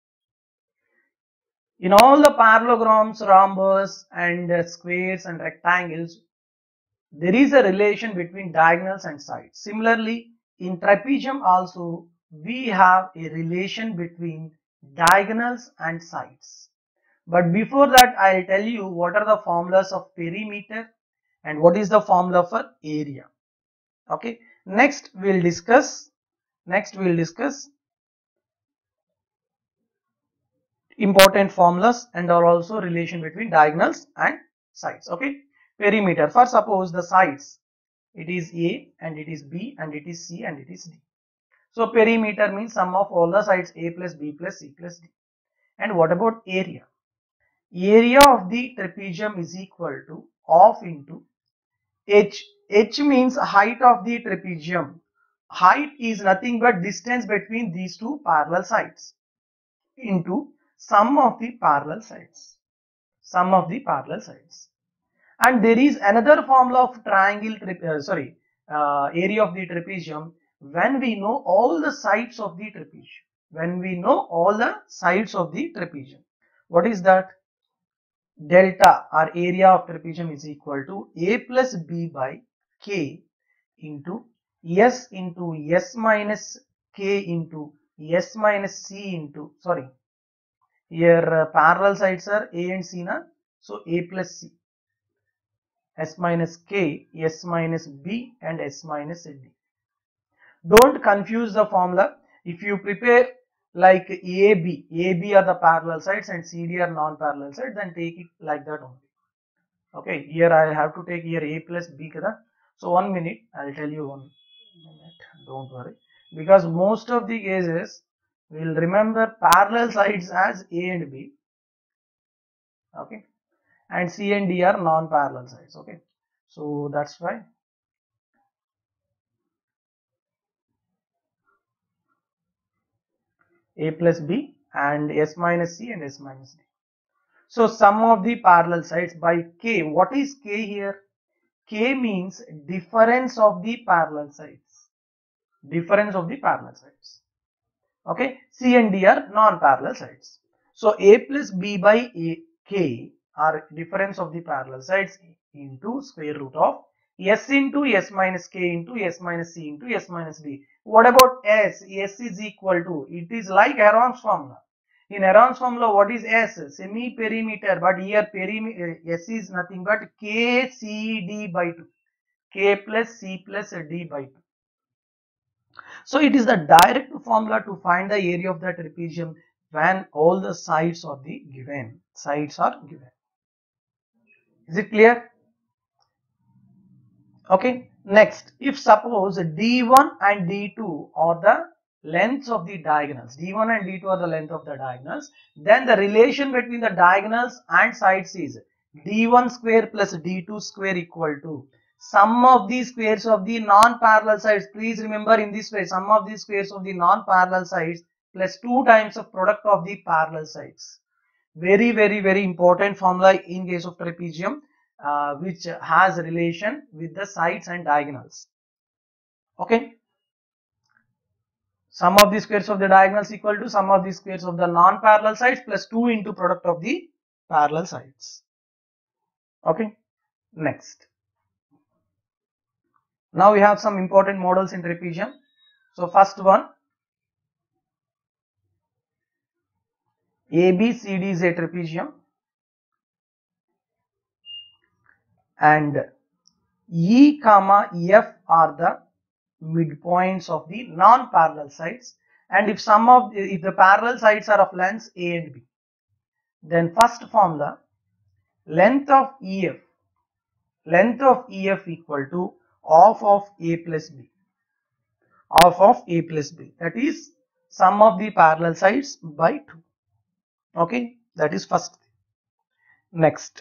Speaker 1: In all the parallelograms, rhombus and uh, squares and rectangles, there is a relation between diagonals and sides. Similarly, in trapezium also we have a relation between diagonals and sides. But before that, I will tell you what are the formulas of perimeter and what is the formula for area. Okay. Next we will discuss. Next we will discuss important formulas and are also relation between diagonals and sides. Okay. Perimeter. For suppose the sides, it is A and it is B and it is C and it is D. So perimeter means sum of all the sides A plus B plus C plus D. And what about area? Area of the trapezium is equal to half into H. H means height of the trapezium. Height is nothing but distance between these two parallel sides into sum of the parallel sides. Sum of the parallel sides. And there is another formula of triangle, uh, sorry, uh, area of the trapezium when we know all the sides of the trapezium. When we know all the sides of the trapezium. What is that? Delta or area of trapezium is equal to A plus B by K into S into S minus K into S minus C into, sorry, here uh, parallel sides are A and C na, so A plus C, S minus K, S minus B and S minus D. Don't confuse the formula. If you prepare like A B, A B are the parallel sides and C D are non-parallel sides, then take it like that only. Okay, here I have to take here A plus B kada. So one minute, I'll tell you one minute, don't worry. Because most of the cases, we'll remember parallel sides as A and B. Okay, and C and D are non-parallel sides. Okay, so that's why. A plus B and S minus C and S minus D. So sum of the parallel sides by K. What is K here? K means difference of the parallel sides. Difference of the parallel sides. Okay. C and D are non-parallel sides. So A plus B by A, K are difference of the parallel sides into square root of S into S minus K into S minus C into S minus D. What about S? S is equal to, it is like Heron's formula. In Heron's formula, what is S? Semi-perimeter, but here perimeter, S is nothing but K C D by two. K plus C plus D by two. So it is the direct formula to find the area of the trapezium when all the sides are the given. Sides are given. Is it clear? Okay. Next, if suppose D one and D two are the lengths of the diagonals, D one and D two are the length of the diagonals, then the relation between the diagonals and sides is D one square plus D two square equal to sum of the squares of the non-parallel sides. Please remember in this way, sum of the squares of the non-parallel sides plus two times the product of the parallel sides. Very, very, very important formula in case of trapezium, uh, which has relation with the sides and diagonals. Okay. Sum of the squares of the diagonals equal to sum of the squares of the non-parallel sides plus two into product of the parallel sides. Okay. Next. Now we have some important models in trapezium. So first one, A B C D is a trapezium and E comma F are the midpoints of the non-parallel sides, and if some of the, if the parallel sides are of lengths A and B, then first formula, length of E F, length of E F equal to half of A plus B, half of A plus B, that is sum of the parallel sides by two. Okay, that is first. Next,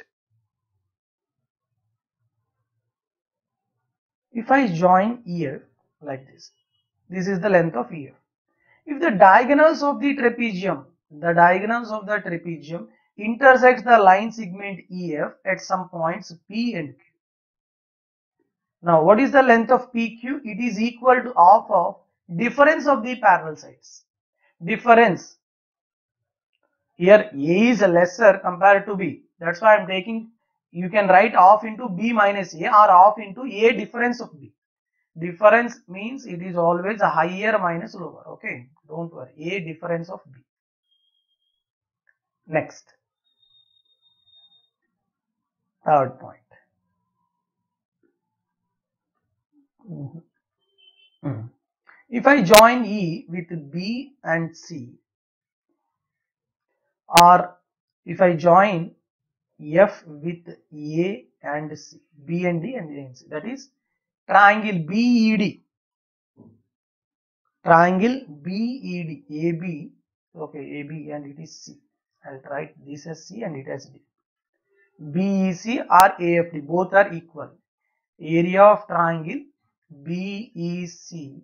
Speaker 1: if I join E F like this, this is the length of E F. If the diagonals of the trapezium, the diagonals of the trapezium intersects the line segment E F at some points P and Q. Now, what is the length of P Q? It is equal to half of difference of the parallel sides. Difference. Here A is lesser compared to B. That's why I am taking, you can write half into B minus A or half into A difference of B. Difference means it is always a higher minus lower. Okay, don't worry. A difference of B. Next, third point. Mm-hmm. Mm-hmm. If I join E with B and C, or if I join F with A and C, B and D and A and C, that is triangle B E D. Triangle B E D, A B, okay, A B and it is C. I'll write this as C and it as D. B E C or A F D, both are equal. Area of triangle B E C,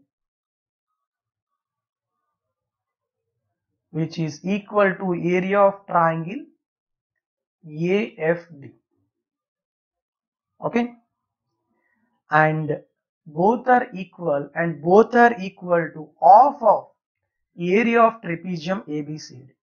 Speaker 1: which is equal to area of triangle A F D. Okay, and both are equal and both are equal to half of area of trapezium A B C D.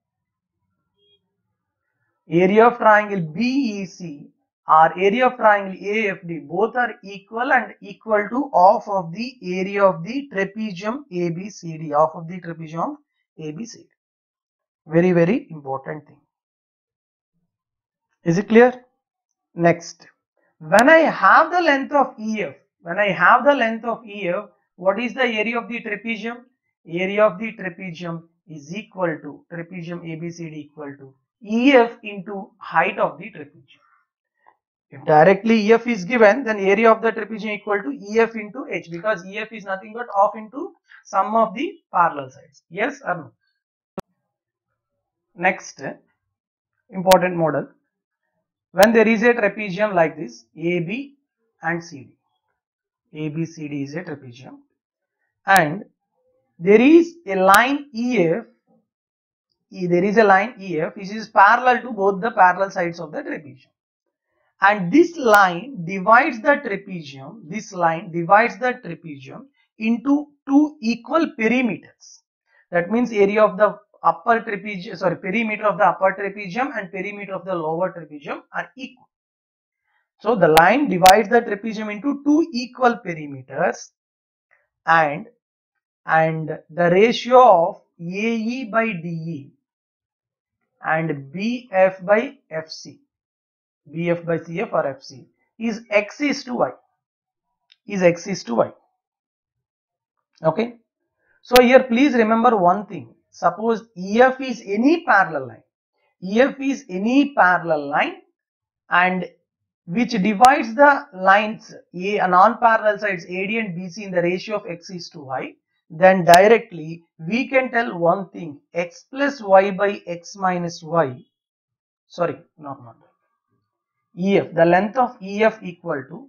Speaker 1: Area of triangle B E C or area of triangle A F D, both are equal and equal to half of the area of the trapezium A B C D, half of the trapezium A B C D. Very, very important thing. Is it clear? Next, when I have the length of E F, when I have the length of E F, what is the area of the trapezium? Area of the trapezium is equal to trapezium A B C D equal to E F into height of the trapezium. If directly E F is given, then area of the trapezium equal to E F into H, because E F is nothing but half into sum of the parallel sides. Yes or no? Next, important model. When there is a trapezium like this, A B and C D. A B C D is a trapezium, and there is a line E F. There is a line E F which is parallel to both the parallel sides of the trapezium, and this line divides the trapezium, this line divides the trapezium into two equal perimeters. That means area of the upper trapezium, sorry, perimeter of the upper trapezium and perimeter of the lower trapezium are equal. So the line divides the trapezium into two equal perimeters, and and the ratio of A E by D E and B F by F C, B F by C F or F C is X is to Y, is X is to Y. Okay. So here please remember one thing. Suppose E F is any parallel line, E F is any parallel line and which divides the lines A, non-parallel sides A D and B C in the ratio of X is to Y, then directly we can tell one thing, X plus Y by X minus Y, sorry, no, not E F, the length of E F equal to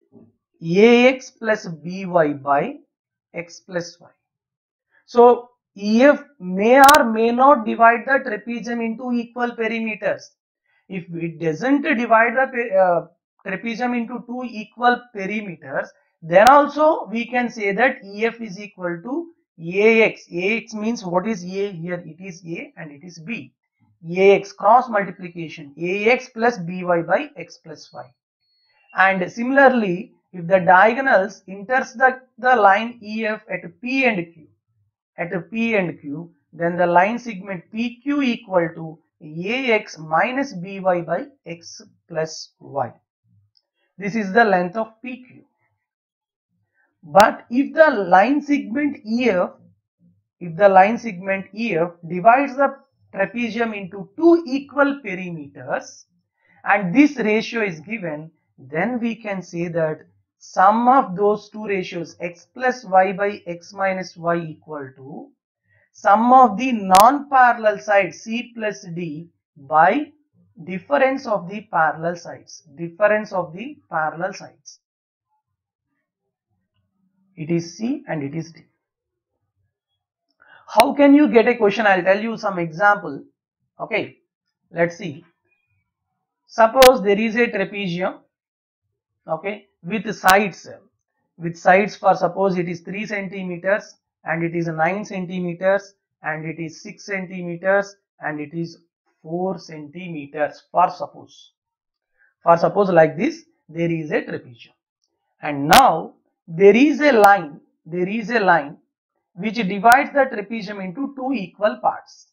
Speaker 1: A X plus B Y by X plus Y. So E F may or may not divide the trapezium into equal perimeters. If it doesn't divide the uh, trapezium into two equal perimeters, then also we can say that E F is equal to A X. A X means what is A here? It is A and it is B. A X cross multiplication, A X plus B Y by X plus Y. And similarly, if the diagonals intersect the line E F at P and Q, at P and Q, then the line segment P Q equal to A X minus B Y by X plus Y. This is the length of P Q. But if the line segment E F, if the line segment E F divides the trapezium into two equal perimeters and this ratio is given, then we can say that sum of those two ratios X plus Y by X minus Y equal to sum of the non-parallel sides C plus D by difference of the parallel sides, difference of the parallel sides. It is C and it is D. How can you get a question? I'll tell you some example. Okay, let's see. Suppose there is a trapezium, okay, with sides, with sides for suppose it is three centimeters and it is nine centimeters and it is six centimeters and it is four centimeters for suppose. For suppose like this, there is a trapezium. And now there is a line, there is a line which divides the trapezium into two equal parts.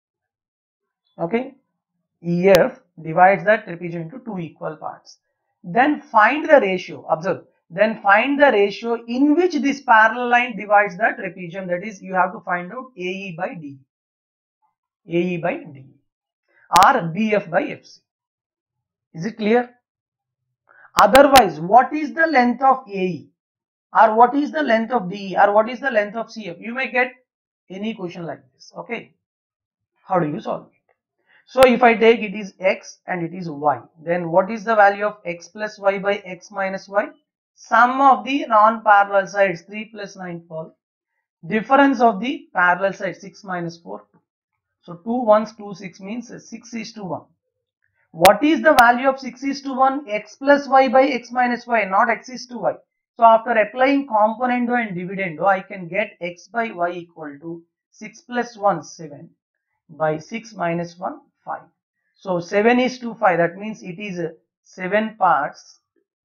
Speaker 1: Okay, E F divides the trapezium into two equal parts. Then find the ratio, observe, then find the ratio in which this parallel line divides the trapezium, that is you have to find out A E by D E, A E by D E or B F by F C. Is it clear? Otherwise, what is the length of A E or what is the length of D E or what is the length of C F? You may get any question like this. Okay, how do you solve it? So if I take it is X and it is Y, then what is the value of X plus Y by X minus Y? Sum of the non-parallel sides three plus nine, twelve. Difference of the parallel sides six minus four, two. So two ones, two, six means six is to one. What is the value of six is to one? X plus Y by X minus Y, not X is to Y. So after applying componendo and dividendo, I can get X by Y equal to six plus one, seven by six minus one, five. So seven is to five, that means it is seven parts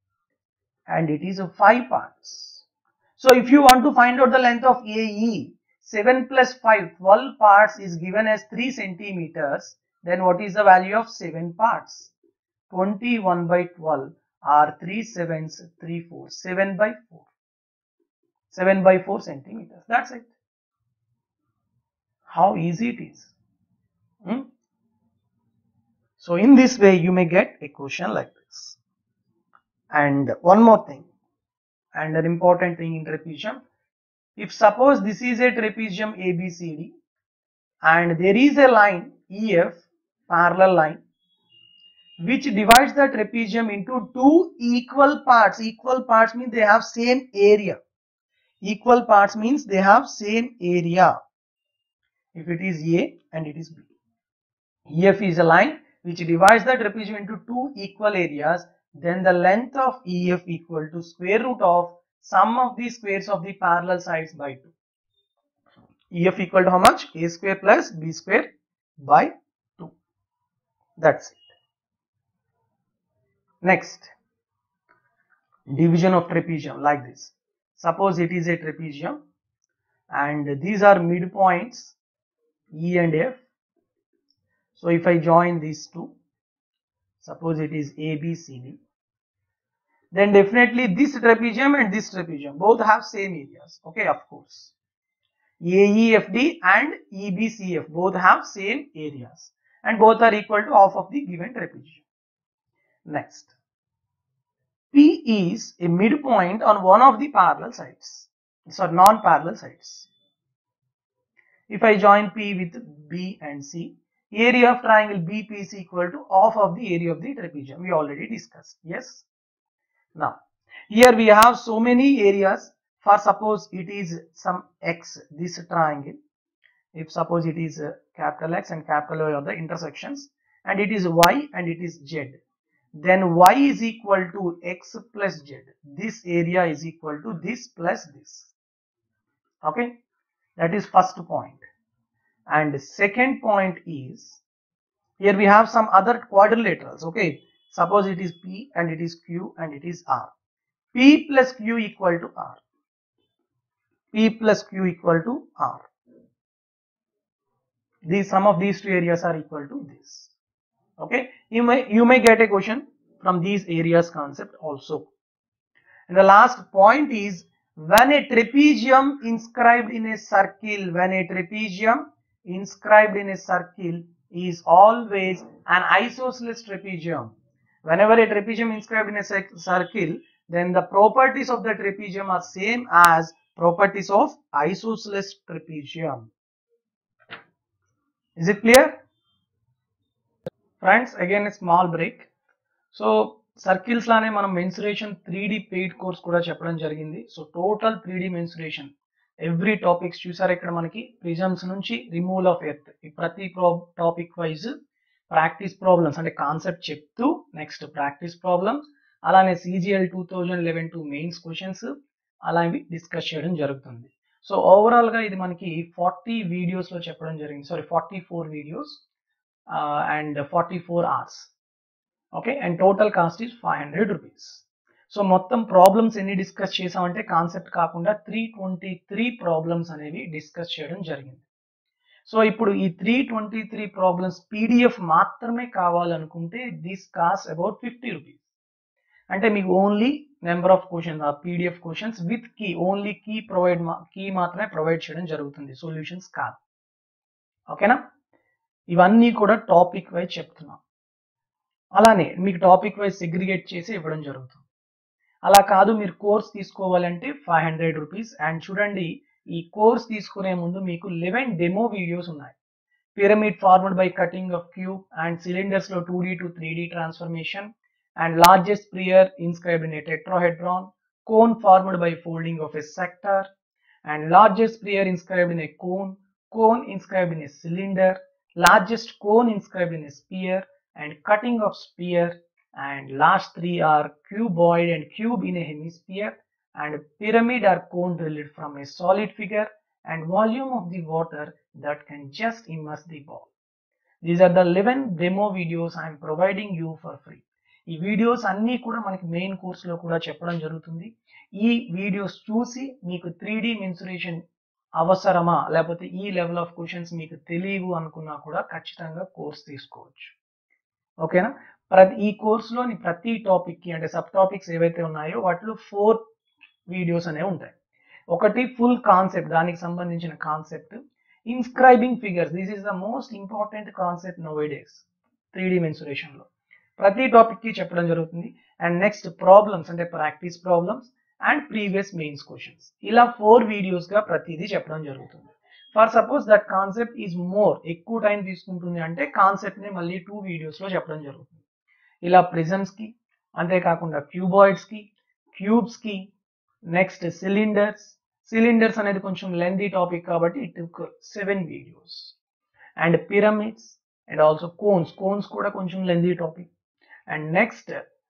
Speaker 1: and it is five parts. So if you want to find out the length of A E, seven plus five, twelve parts is given as three centimeters. Then what is the value of seven parts? twenty-one by twelve or three sevens, three fours, seven by four. seven by four centimeters. That's it. How easy it is. Hmm? So in this way you may get a question like this. And one more thing, and an important thing in trapezium, if suppose this is a trapezium A B C D and there is a line E F, parallel line, which divides the trapezium into two equal parts. Equal parts means they have same area. Equal parts means they have same area. If it is A and it is B. E F is a line which divides the trapezium into two equal areas then the length of E F equal to square root of sum of the squares of the parallel sides by two. E F equal to how much? A square plus B square by two. That's it. Next, division of trapezium like this. Suppose it is a trapezium and these are midpoints E and F. So if I join these two, suppose it is A B C D, then definitely this trapezium and this trapezium both have same areas. Okay, of course. A E F D and E B C F both have same areas and both are equal to half of the given trapezium. Next, P is a midpoint on one of the parallel sides, so non-parallel sides. If I join P with B and C, area of triangle B P is equal to half of the area of the trapezium. We already discussed. Yes. Now, here we have so many areas. For suppose it is some X, this triangle. If suppose it is uh, capital X and capital Y are the intersections, and it is Y and it is Z, then Y is equal to X plus Z. This area is equal to this plus this. Okay, that is first point. And second point is, here we have some other quadrilaterals. Okay, suppose it is P and it is Q and it is R. P plus Q equal to R. P plus Q equal to R. These sum of these two areas are equal to this. Okay, you may you may get a question from these areas concept also. And the last point is, when a trapezium inscribed in a circle, when a trapezium inscribed in a circle is always an isosceles trapezium. Whenever a trapezium inscribed in a circle, then the properties of the trapezium are same as properties of isosceles trapezium. Is it clear? Friends, again a small break. So circles lane manam mensuration three D paid course kuda cheppడం jarigindi. So total three D mensuration every topics చూసారు ఇక్కడ మనకి prisms నుంచి removal of earth ఈ ప్రతి topic wise practice problems అంటే concept చెప్తూ next practice problems అలానే C G L twenty eleven to mains questions అలాంటివి డిస్కస్ చేయడం జరుగుతుంది. సో ఓవరాల్ గా ఇది మనకి forty వీడియోస్ లో చెప్పడం జరిగింది. Sorry forty-four videos and forty-four hours. Okay, and total cost is five hundred rupees. సో మొత్తం ప్రాబ్లమ్స్ ఎన్ని డిస్కస్ చేసామంటే కాన్సెప్ట్ కాకుండా three twenty-three ప్రాబ్లమ్స్ అనేవి డిస్కస్ చేయడం జరిగింది. సో ఇప్పుడు ఈ three twenty-three ప్రాబ్లమ్స్ పీడిఎఫ్ మాత్రమే కావాలనుకుంటే this cost about fifty rupees. అంటే మీకు ఓన్లీ నెంబర్ ఆఫ్ క్వశ్చన్స్ ఆ PDF questions with key, only key provide key మాత్రమే ప్రొవైడ్ చేయడం జరుగుతుంది, సొల్యూషన్స్ కాదు. ఓకేనా, ఇవన్నీ కూడా టాపిక్ వైజ్ చెప్తున్నాం. అలానే మీకు టాపిక్ వైజ్ సెగ్రిగేట్ చేసి ఇవ్వడం జరుగుతుంది. అలా కాదు మీరు కోర్స్ తీసుకోవాలంటే ఫైవ్ హండ్రెడ్ రూపీస్. అండ్ చూడండి, ఈ కోర్స్ తీసుకునే ముందు మీకు లెవెన్ డెమో వీడియోస్ ఉన్నాయి. Pyramid formed by cutting of cube and cylinders లో two D to three D transformation and largest sphere inscribed in a tetrahedron, cone formed by folding of a sector, and largest sphere inscribed in a cone, cone inscribed in a cylinder, largest cone inscribed in a sphere, and cutting of sphere, and last three are cuboid and cube in a hemisphere, and pyramid or cone drilled from a solid figure, and volume of the water that can just immerse the ball. These are the eleven demo videos I am providing you for free. ఈ videos అన్నీ కూడా మనకి main కోర్సులో కూడా చెప్పడం జరుగుతుంది. ఈ videos చూసి మీకు త్రీ డి మెన్సురేషన్ అవసరమా లేకపోతే ఈ లెవెల్ ఆఫ్ క్వశ్చన్స్ మీకు తెలియవు అనుకున్నా కూడా ఖచ్చితంగా కోర్స్ తీసుకోవచ్చు. ఓకేనా, ప్రతి ఈ కోర్సులోని ప్రతి టాపిక్ కి అంటే సబ్ టాపిక్స్ ఏవైతే ఉన్నాయో వాటిలో ఫోర్ వీడియోస్ అనేవి ఉంటాయి. ఒకటి ఫుల్ కాన్సెప్ట్, దానికి సంబంధించిన concept. Inscribing figures, this is the most important concept nowadays three D mensuration లో. ప్రతి టాపిక్ కి చెప్పడం జరుగుతుంది. అండ్ నెక్స్ట్ ప్రాబ్లమ్స్ అంటే practice problems and previous mains questions, ఇలా ఫోర్ వీడియోస్ గా ప్రతిదీ చెప్పడం జరుగుతుంది. For suppose that concept is more, ఎక్కువ టైం తీసుకుంటుంది అంటే కాన్సెప్ట్ ని మళ్ళీ టూ వీడియోస్ లో చెప్పడం జరుగుతుంది. ఇలా ప్రిజమ్స్ కి, అంతేకాకుండా క్యూబాయిడ్స్ కి, క్యూబ్స్ కి, నెక్స్ట్ సిలిండర్స్. సిలిండర్స్ అనేది కొంచెం లెందీ టాపిక్ కాబట్టి it took seven videos. And pyramids and also cones, cones కూడా కొంచెం lengthy topic. And next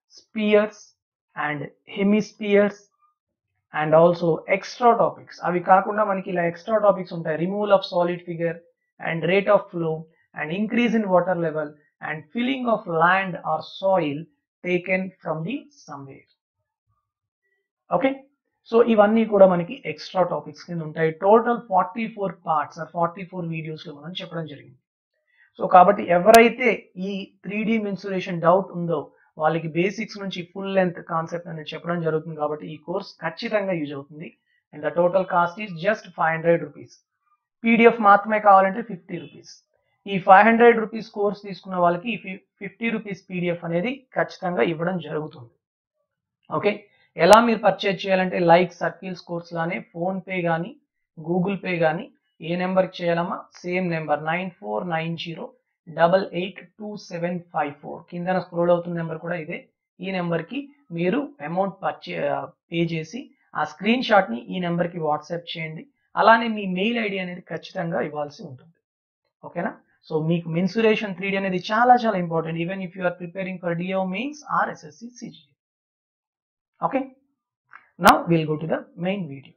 Speaker 1: spheres and hemispheres and also extra topics. అవి కాకుండా మనకి ఇలా extra topics ఉంటాయి. Removal of solid figure and rate of flow and increase in water level and filling of land or soil taken from the somewhere. Okay, so ఇవన్నీ కూడా మనకి extra topics కింద ఉంటాయి. Total forty four parts or forty four videos లో మనం చెప్పడం జరిగింది. So కాబట్టి ఎవరైతే ఈ త్రీ డి మెన్సురేషన్ డౌట్ ఉందో వాళ్ళకి బేసిక్స్ నుంచి ఫుల్ లెంత్ కాన్సెప్ట్ అనేది చెప్పడం జరుగుతుంది. కాబట్టి ఈ కోర్స్ ఖచ్చితంగా యూజ్ అవుతుంది. And the total cost is just five hundred rupees. PDF మాత్రమే కావాలంటే ఫిఫ్టీ రూపీస్. ఈ ఫైవ్ హండ్రెడ్ రూపీస్ కోర్స్ తీసుకున్న వాళ్ళకి ఫిఫ్టీ రూపీస్ పీడిఎఫ్ అనేది ఖచ్చితంగా ఇవ్వడం జరుగుతుంది. ఓకే, ఎలా మీరు పర్చేజ్ చేయాలంటే లైక్ సర్కిల్స్ కోర్స్ లానే ఫోన్ పే కానీ గూగుల్ పే కానీ ఏ నెంబర్కి చేయాలమ్మా, same number nine four nine zero double eight two seven five four కింద స్క్రోల్ అవుతున్న నెంబర్ కూడా ఇదే. ఈ నెంబర్కి మీరు అమౌంట్ పర్చే పే చేసి ఆ స్క్రీన్ షాట్ని ఈ నెంబర్కి వాట్సాప్ చేయండి. అలానే మీ మెయిల్ ఐడి అనేది ఖచ్చితంగా ఇవ్వాల్సి ఉంటుంది. ఓకేనా? సో మీకు మెన్సురేషన్ త్రీ డి అనేది చాలా చాలా important, even if you are preparing for DO mains or SSC CGL. Okay, now we'll go to the main video.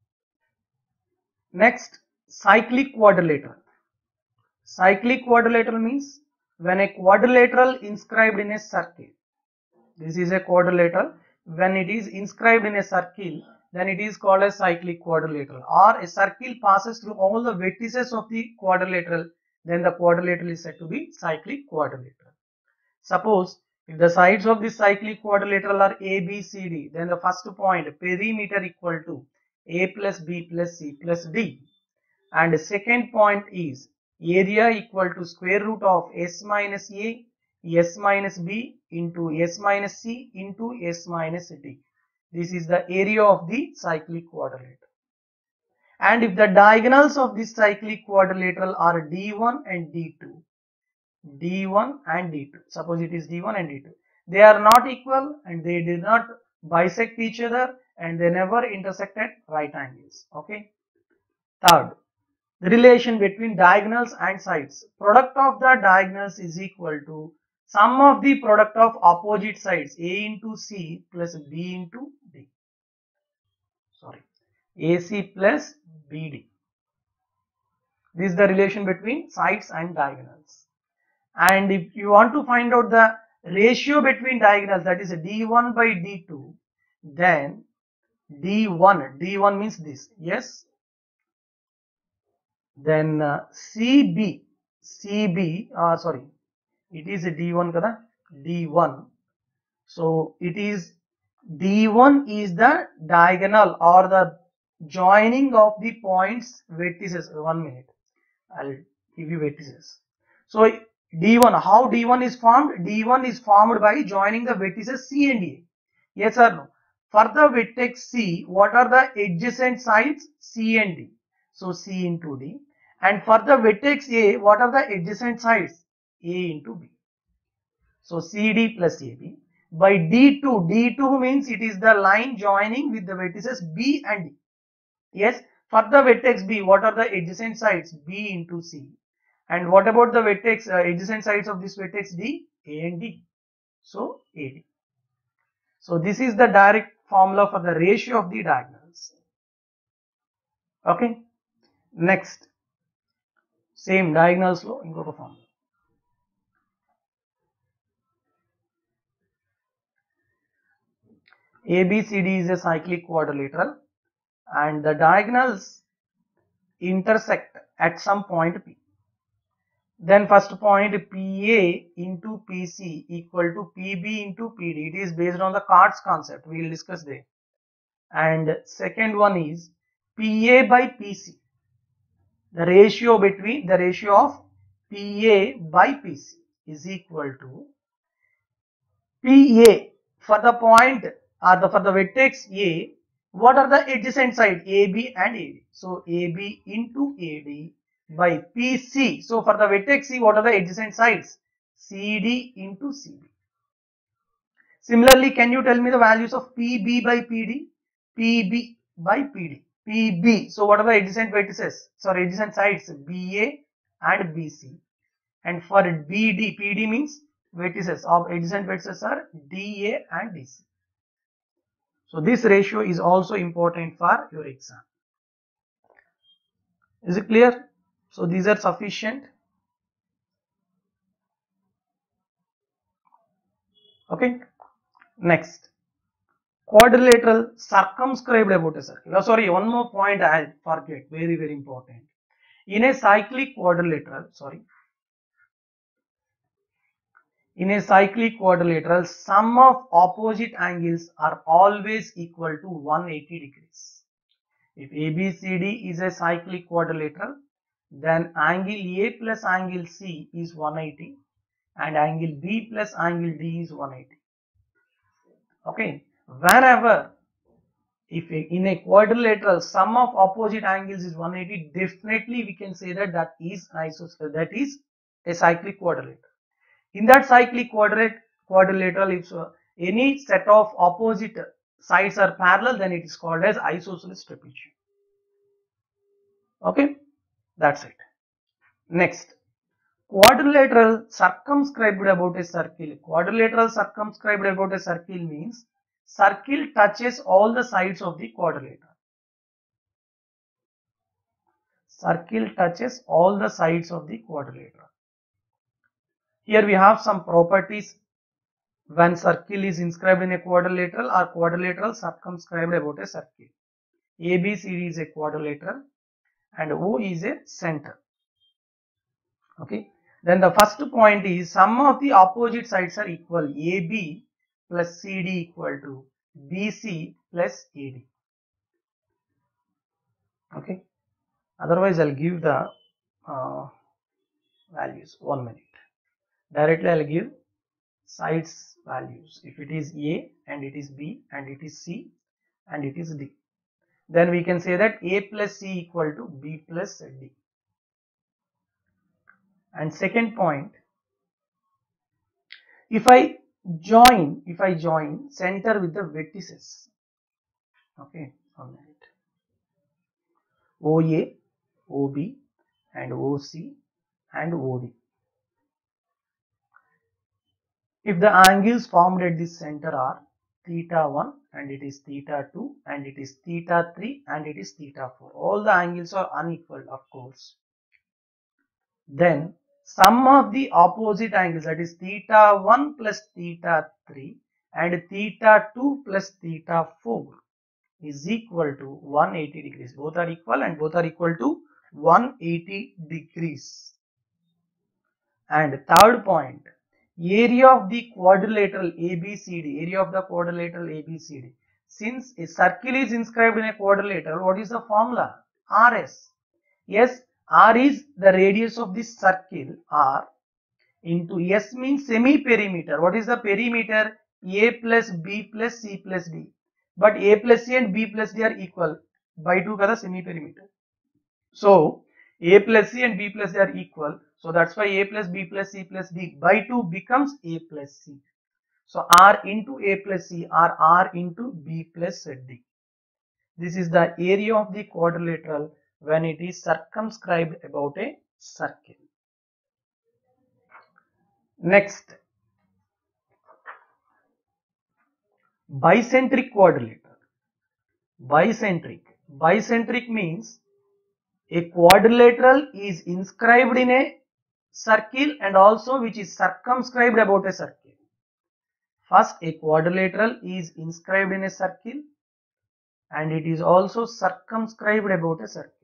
Speaker 1: Next, cyclic quadrilateral. Cyclic quadrilateral means when a quadrilateral inscribed in a circle. This is a quadrilateral. When it is inscribed in a circle, then it is called as cyclic quadrilateral. Or a circle passes through all the vertices of the quadrilateral, then the quadrilateral is said to be cyclic quadrilateral. Suppose if the sides of this cyclic quadrilateral are A, B, C, D, then the first point perimeter equal to A plus B plus C plus D, and the second point is area equal to square root of S minus A, S minus B into S minus C into S minus D. This is the area of the cyclic quadrilateral. And if the diagonals of this cyclic quadrilateral are D one and D two, D one and D two, suppose it is D one and D two, they are not equal and they did not bisect each other and they never intersect at right angles. Okay. Third, the relation between diagonals and sides. Product of the diagonals is equal to sum of the product of opposite sides A into C plus B into D. Sorry, A C plus B D. This is the relation between sides and diagonals. And if you want to find out the ratio between diagonals, that is D one by D two, then D one, D one means this, yes, then uh, C B, C B, uh, sorry, it is a D one kada, D one, so it is D one is the diagonal or the joining of the points vertices. One minute, I'll give you vertices. So D one, how D one is formed? D one is formed by joining the vertices C and A. Yes or no? For the vertex C, what are the adjacent sides? C and D. So C into D. And for the vertex A, what are the adjacent sides? A into B. So C D plus A B. By D two, D two means it is the line joining with the vertices B and D. Yes, for the vertex B, what are the adjacent sides? B into C. And what about the vertex uh, adjacent sides of this vertex D? A and D. So A D. So this is the direct formula for the ratio of the diagonals. Okay. Next, same diagonals lo inkoka formula. A B C D is a cyclic quadrilateral and the diagonals intersect at some point P. Then first point P A into P C equal to P B into P D. It is based on the cards concept. We will discuss there. And second one is P A by P C. The ratio between the ratio of P A by P C is equal to P A for the point or the for the vertex A. What are the adjacent side? A B and A D. So A B into A D by P C. So for the vertex C, what are the adjacent sides? C D into C B. Similarly, can you tell me the values of P B by P D? P B by P D. P B. So what are the adjacent vertices? Sorry, adjacent sides B A and B C. And for B D, P D means vertices of adjacent vertices are D A and D C. So this ratio is also important for your exam. Is it clear? So these are sufficient. Okay. Next, quadrilateral circumscribed about a circle. Oh, sorry, one more point I forget. Very very important. In a cyclic quadrilateral, sorry. In a cyclic quadrilateral, sum of opposite angles are always equal to one hundred eighty degrees. If A B C D is a cyclic quadrilateral, then angle A plus angle C is one hundred eighty and angle B plus angle D is one hundred eighty. Okay, whenever if a, in a quadrilateral sum of opposite angles is one hundred eighty, definitely we can say that that is isosceles, that is a cyclic quadrilateral. In that cyclic quadrilateral, quadrilateral if uh, any set of opposite sides are parallel, then it is called as isosceles trapezium. Okay, that's it. Next, quadrilateral circumscribed about a circle. Quadrilateral circumscribed about a circle means circle touches all the sides of the quadrilateral. Circle touches all the sides of the quadrilateral. Here we have some properties when circle is inscribed in a quadrilateral or quadrilateral circumscribed about a circle. A B C D is a quadrilateral and O is a center. Okay. Then the first point is sum of the opposite sides are equal. A B plus C D equal to B C plus A D. Okay. Otherwise, I'll give the uh, values. One minute. Directly, I'll give sides values. If it is A and it is B and it is C and it is D, then we can say that A plus C equal to B plus D. And second point, if I join, if I join center with the vertices, okay, one minute. O A, O B and O C and O D. If the angles formed at this center are theta one and it is theta two and it is theta three and it is theta four, all the angles are unequal, of course, then sum of the opposite angles, that is theta one plus theta three and theta two plus theta four, is equal to one hundred eighty degrees. Both are equal and both are equal to one hundred eighty degrees. And third point, area of the quadrilateral A B C D, area of the quadrilateral A B C D. Since a circle is inscribed in a quadrilateral, what is the formula? R S. Yes, R is the radius of this circle, R, into S means semi-perimeter. What is the perimeter? A plus B plus C plus D. But A plus C and B plus D are equal. By two kada semi-perimeter. So, A plus C and B plus D are equal. So, that's why A plus B plus C plus D by two becomes A plus C. So, R into A plus C or R into B plus D. This is the area of the quadrilateral when it is circumscribed about a circle. Next, bicentric quadrilateral. Bicentric. Bicentric means a quadrilateral is inscribed in a circle and also which is circumscribed about a circle. First, a quadrilateral is inscribed in a circle and it is also circumscribed about a circle.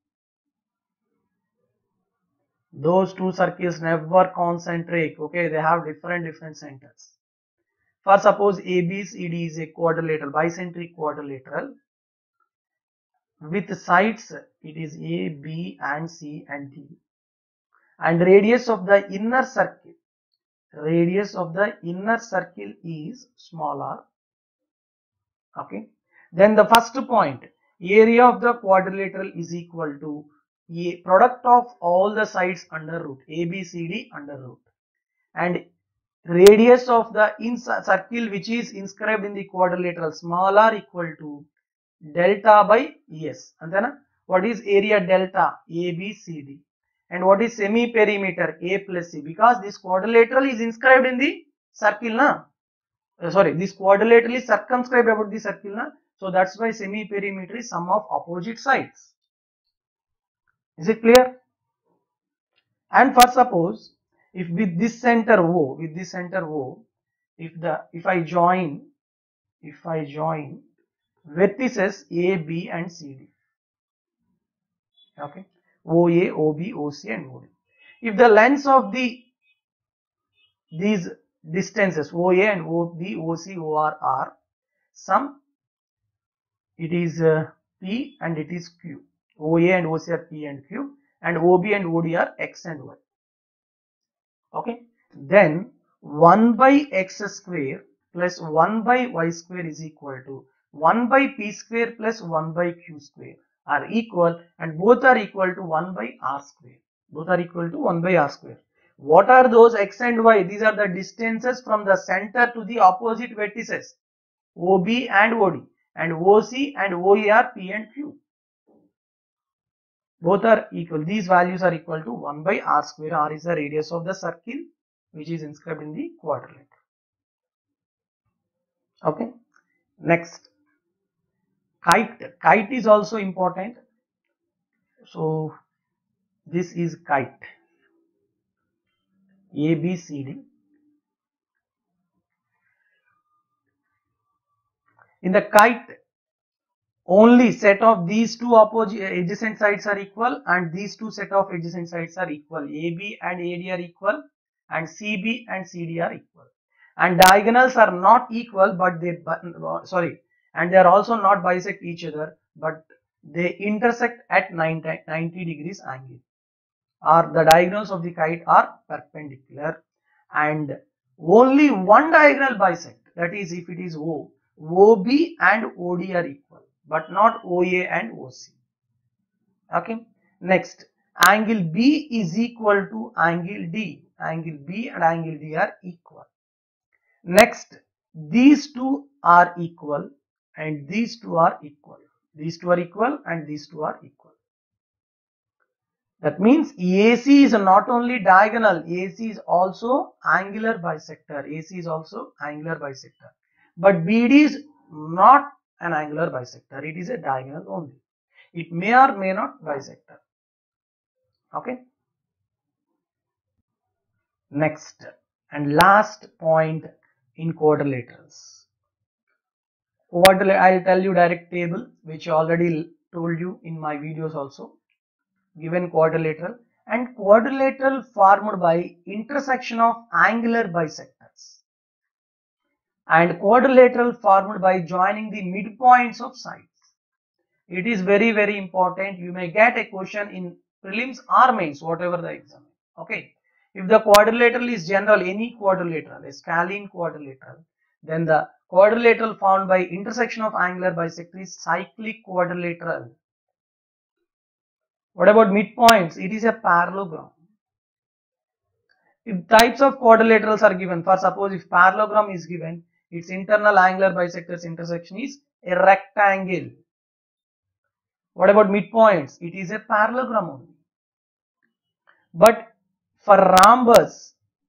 Speaker 1: Those two circles never concentric, okay, they have different different centers. For suppose A B C D is a quadrilateral, bicentric quadrilateral with sides, it is A, B and C and D, and radius of the inner circle, radius of the inner circle is small r. Okay, then the first point, area of the quadrilateral is equal to a product of all the sides under root, A B C D under root, and radius of the in circle which is inscribed in the quadrilateral, small r, equal to delta by S. And then what is area delta? A B C D. And what is semi-perimeter? A plus C, because this quadrilateral is inscribed in the circle, na? Uh, sorry, this quadrilateral is circumscribed about the circle, na? So that's why semi-perimeter is sum of opposite sides. Is it clear? And for suppose, if with this center O, with this center O, if the if I join, if I join vertices A, B and C, D, okay, O A, O B, O C and O D. If the lengths of the these distances O A and O B, O C, O R are some, it is uh, P and it is Q. O A and O C are P and Q, and O B and O D are X and Y. Okay, then one by X square plus one by Y square is equal to one by P square plus one by Q square are equal, and both are equal to one by R square. Both are equal to one by R square. What are those X and Y? These are the distances from the center to the opposite vertices O B and O D, and O C and O A are P and Q. Both are equal. These values are equal to one by R square. R is the radius of the circle which is inscribed in the quadrilateral. Okay. Next, kite. Kite is also important. So this is kite. A, B, C, D. In the kite, only set of these two opposite adjacent sides are equal, and these two set of adjacent sides are equal. A B and A D are equal, and C B and C D are equal. And diagonals are not equal, but they sorry, and they are also not bisect each other, but they intersect at ninety degrees angle. Or the diagonals of the kite are perpendicular, and only one diagonal bisect. That is, if it is O, O B and O D are equal, but not O A and O C. Okay. Next, angle B is equal to angle D. Angle B and angle D are equal. Next, these two are equal and these two are equal. These two are equal and these two are equal. That means A C is not only diagonal, A C is also angular bisector. A C is also angular bisector. But B D is not an angular bisector. It is a diagonal only. It may or may not bisector. Okay. Next and last point in quadrilaterals. Quadrilateral, I'll tell you direct table which I already told you in my videos also. Given quadrilateral, and quadrilateral formed by intersection of angular bisectors, and quadrilateral formed by joining the midpoints of sides. It is very very important. You may get a question in prelims or mains, whatever the exam. Okay, if the quadrilateral is general, any quadrilateral, a scalene quadrilateral, then the quadrilateral formed by intersection of angular bisector is cyclic quadrilateral. What about midpoints? It is a parallelogram. If types of quadrilaterals are given, for suppose if parallelogram is given, its internal angular bisectors intersection is a rectangle. What about midpoints? It is a parallelogram only. But for rhombus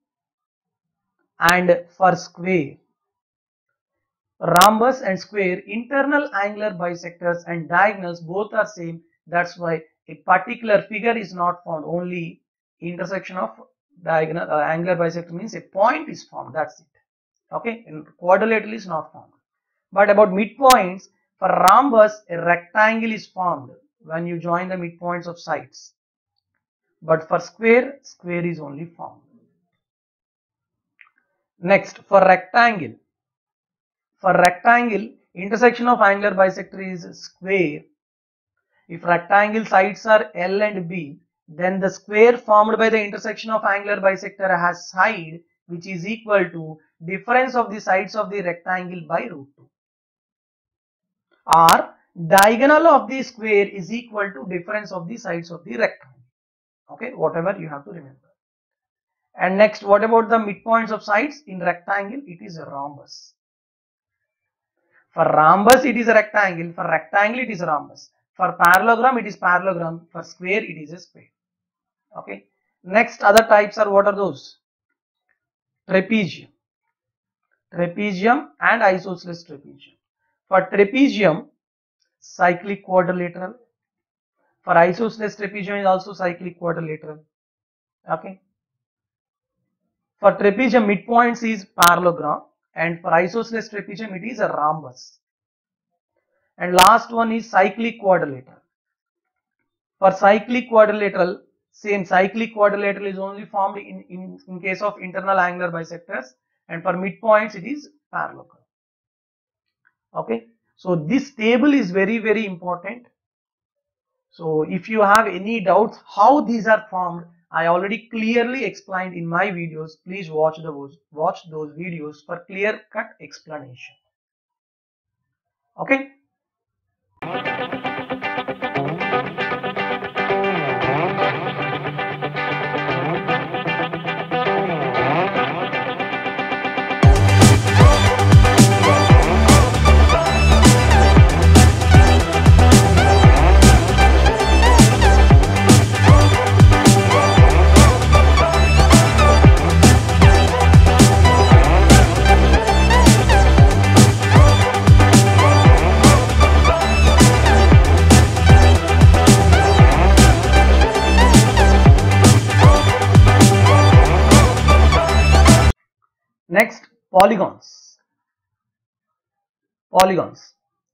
Speaker 1: and for square, rhombus and square, internal angular bisectors and diagonals both are same. That's why a particular figure is not found. Only intersection of diagonal uh, angular bisector means a point is formed. That's it. Okay, and quadrilateral is not formed. But about midpoints, for rhombus a rectangle is formed when you join the midpoints of sides. But for square, square is only formed. Next, for rectangle, for rectangle, intersection of angular bisector is square. If rectangle sides are L and B, then the square formed by the intersection of angular bisector has side which is equal to difference of the sides of the rectangle by root two. Or diagonal of the square is equal to difference of the sides of the rectangle. Okay, whatever you have to remember. And next, what about the midpoints of sides? In rectangle, it is a rhombus. For rhombus, it is a rectangle. For rectangle, it is a rhombus. For parallelogram, it is parallelogram. For square, it is a square. Okay. Next, other types are, what are those? Trapezium. Trapezium and isosceles trapezium. For trapezium, cyclic quadrilateral. For isosceles trapezium is also cyclic quadrilateral. Okay. For trapezium, midpoints is parallelogram, and for isosceles trapezium it is a rhombus. And last one is cyclic quadrilateral. For cyclic quadrilateral, same cyclic quadrilateral is only formed in, in, in case of internal angular bisectors, and for midpoints it is parallelogram. Okay, so this table is very very important. So if you have any doubts how these are formed, I already clearly explained in my videos. Please watch those watch those videos for clear cut explanation. Okay. Next, polygons. Polygons.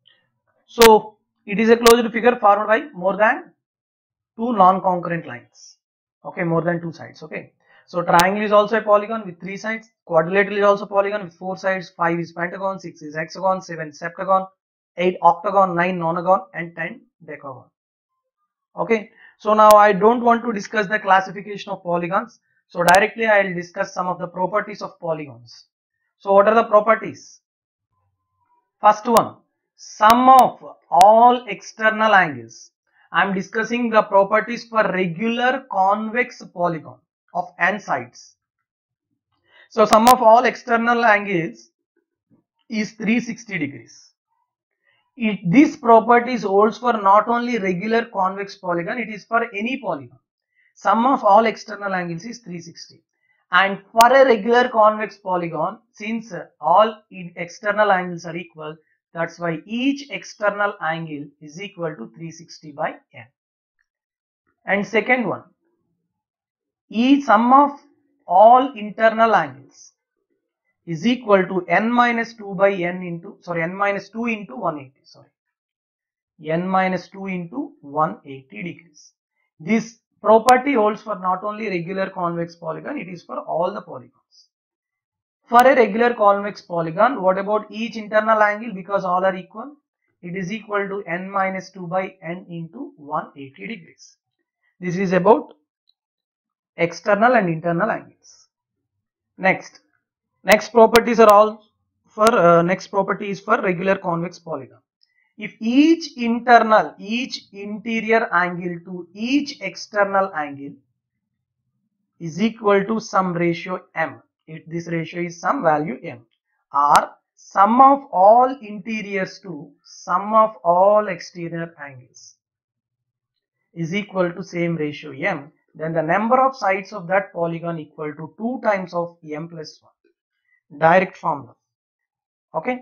Speaker 1: So it is a closed figure formed by more than two non-concurrent lines. Okay, more than two sides. Okay. So triangle is also a polygon with three sides. Quadrilateral is also polygon with four sides. Five is pentagon, six is hexagon, seven septagon, eight octagon, nine nonagon, and ten decagon. Okay. So now I don't want to discuss the classification of polygons. So directly I will discuss some of the properties of polygons. So what are the properties? First one, sum of all external angles. I am discussing the properties for regular convex polygon of n sides. So sum of all external angles is three hundred sixty degrees. It, this property holds for not only regular convex polygon, it is for any polygon. Sum of all external angles is three hundred sixty. And for a regular convex polygon, since all external angles are equal, that's why each external angle is equal to three hundred sixty by n. And second one, each sum of all internal angles is equal to n minus two by n into, sorry, n minus two into one hundred eighty, sorry, n minus two into one hundred eighty degrees. This property holds for not only regular convex polygon, it is for all the polygons. For a regular convex polygon, what about each internal angle? Because all are equal, it is equal to n minus two by n into one hundred eighty degrees. This is about external and internal angles. Next, next properties are all for, uh, next property is for regular convex polygon. If each internal, each interior angle to each external angle is equal to some ratio m, if this ratio is some value m, or sum of all interiors to sum of all exterior angles is equal to same ratio m, then the number of sides of that polygon equal to two times of m plus one. Direct formula. Okay.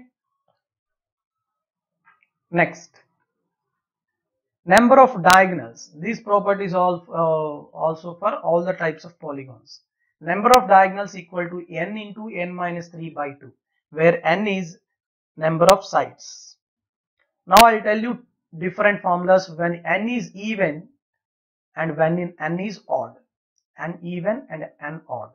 Speaker 1: Next, number of diagonals. These properties all uh, also for all the types of polygons. Number of diagonals equal to n into n minus three by two, where n is number of sides. Now I will tell you different formulas when n is even and when n is odd. N even and n odd.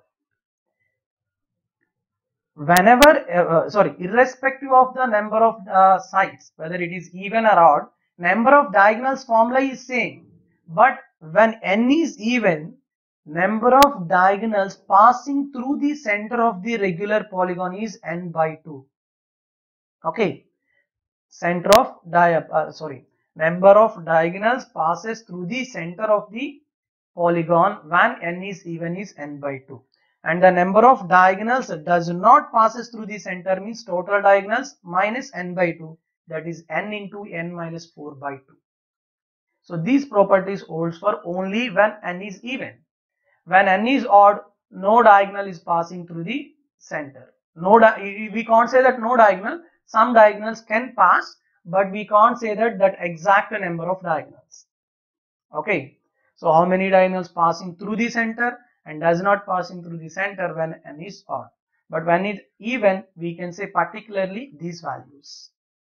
Speaker 1: Whenever, uh, sorry, irrespective of the number of uh, sides, whether it is even or odd, number of diagonals formula is same. But when n is even, number of diagonals passing through the center of the regular polygon is n by two. Okay, center of dia uh, sorry, number of diagonals passes through the center of the polygon when n is even is n by two. And the number of diagonals does not passes through the center means total diagonals minus n by two, that is n into n minus four by two. So these properties holds for only when n is even. When n is odd, no diagonal is passing through the center. No, we can't say that no diagonal. Some diagonals can pass, but we can't say that that exact number of diagonals. Okay. So how many diagonals passing through the center and does not passing through the center when n is odd. But when it's even, we can say particularly these values.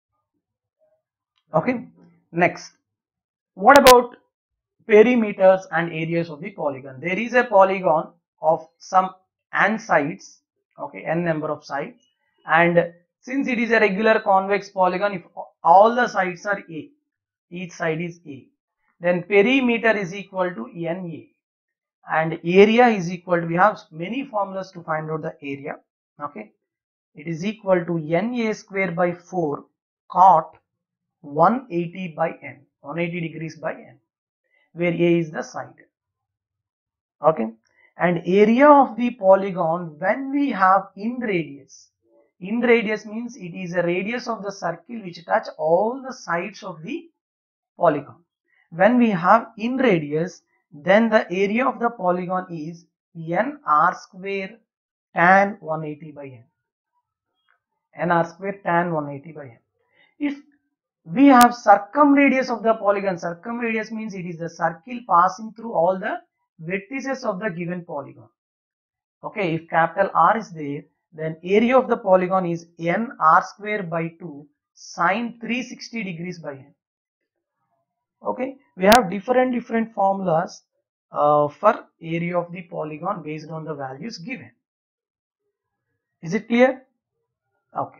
Speaker 1: Okay. Next, what about perimeters and areas of the polygon? There is a polygon of some n sides, okay, n number of sides, and since it is a regular convex polygon, if all the sides are A, each side is A, then perimeter is equal to N A, and area is equal to, we have many formulas to find out the area, okay, it is equal to N A square by four cot one hundred eighty by n, one hundred eighty degrees by n, where A is the side. Okay, and area of the polygon when we have in radius. In radius means it is a radius of the circle which touch all the sides of the polygon. When we have in radius, then the area of the polygon is n r square tan one hundred eighty by n. n r square tan one hundred eighty by n. If we have circumradius of the polygon, circumradius means it is the circle passing through all the vertices of the given polygon. Okay, if capital R is there, then area of the polygon is n r square by two sine three hundred sixty degrees by n. Okay, we have different different formulas uh, for area of the polygon based on the values given. Is it clear? Okay.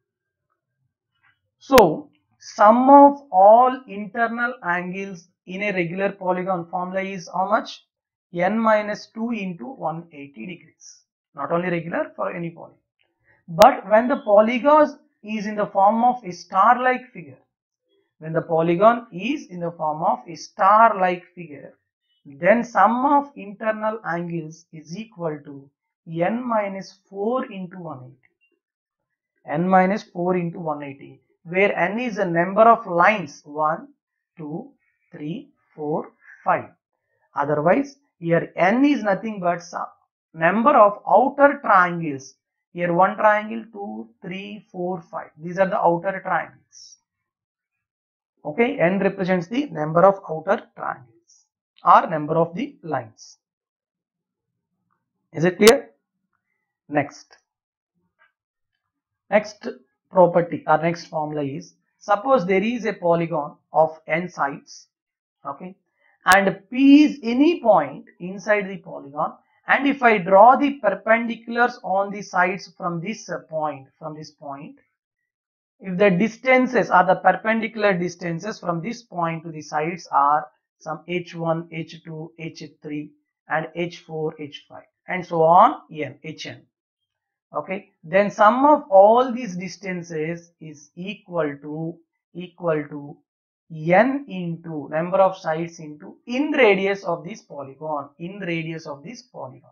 Speaker 1: So, sum of all internal angles in a regular polygon formula is how much? N minus two into one hundred eighty degrees. Not only regular, for any polygon. But when the polygon is in the form of a star-like figure, when the polygon is in the form of a star-like figure, then sum of internal angles is equal to n minus four into one hundred eighty. N minus four into one hundred eighty, where n is the number of lines one, two, three, four, five. Otherwise, here n is nothing but number of outer triangles. Here one triangle, two, three, four, five. These are the outer triangles. Okay, n represents the number of outer triangles or number of the lines. Is it clear? Next. Next property or next formula is, suppose there is a polygon of n sides, okay, and P is any point inside the polygon, and if I draw the perpendiculars on the sides from this point, from this point, if the distances are the perpendicular distances from this point to the sides are some h one, h two, h three and h four, h five and so on, n, hn. Okay, then sum of all these distances is equal to equal to n into number of sides into in radius of this polygon, in radius of this polygon.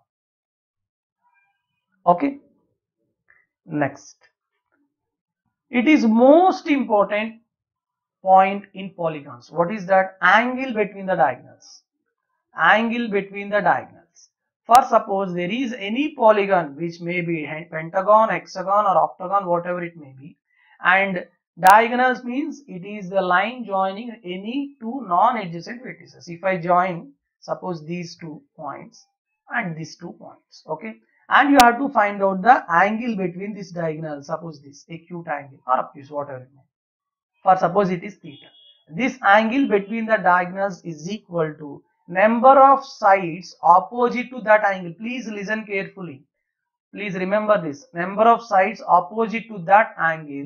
Speaker 1: Okay, next, it is most important point in polygons. What is that? Angle between the diagonals. Angle between the diagonals. For suppose there is any polygon which may be pentagon, hexagon or octagon, whatever it may be, and diagonals means it is the line joining any two non-adjacent vertices. If I join suppose these two points and these two points, okay, and you have to find out the angle between this diagonal, suppose this acute angle or obtuse, whatever it may be. For suppose it is theta. This angle between the diagonals is equal to number of sides opposite to that angle. Please listen carefully. Please remember this. Number of sides opposite to that angle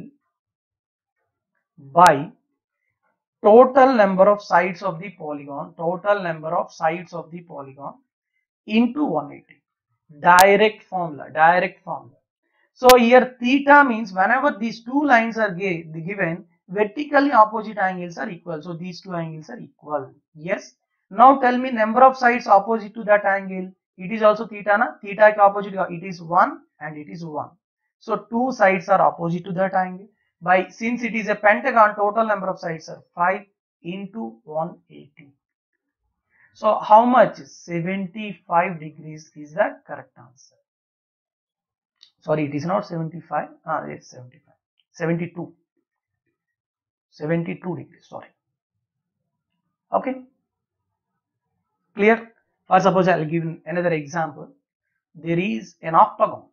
Speaker 1: by total number of sides of the polygon, total number of sides of the polygon into one hundred eighty. Direct formula, direct formula. So here theta means whenever these two lines are given, vertically opposite angles are equal. So these two angles are equal. Yes. Now tell me number of sides opposite to that angle. It is also theta, na? Theta opposite, it is one and it is one. So two sides are opposite to that angle. By since it is a pentagon, total number of sides are five into one hundred eighty. So how much? seventy-five degrees is the correct answer. Sorry, it is not seventy-five. Ah, it's seventy-five. seventy-two. seventy-two degrees. Sorry. Okay. Clear? For suppose I'll give another example. There is an octagon.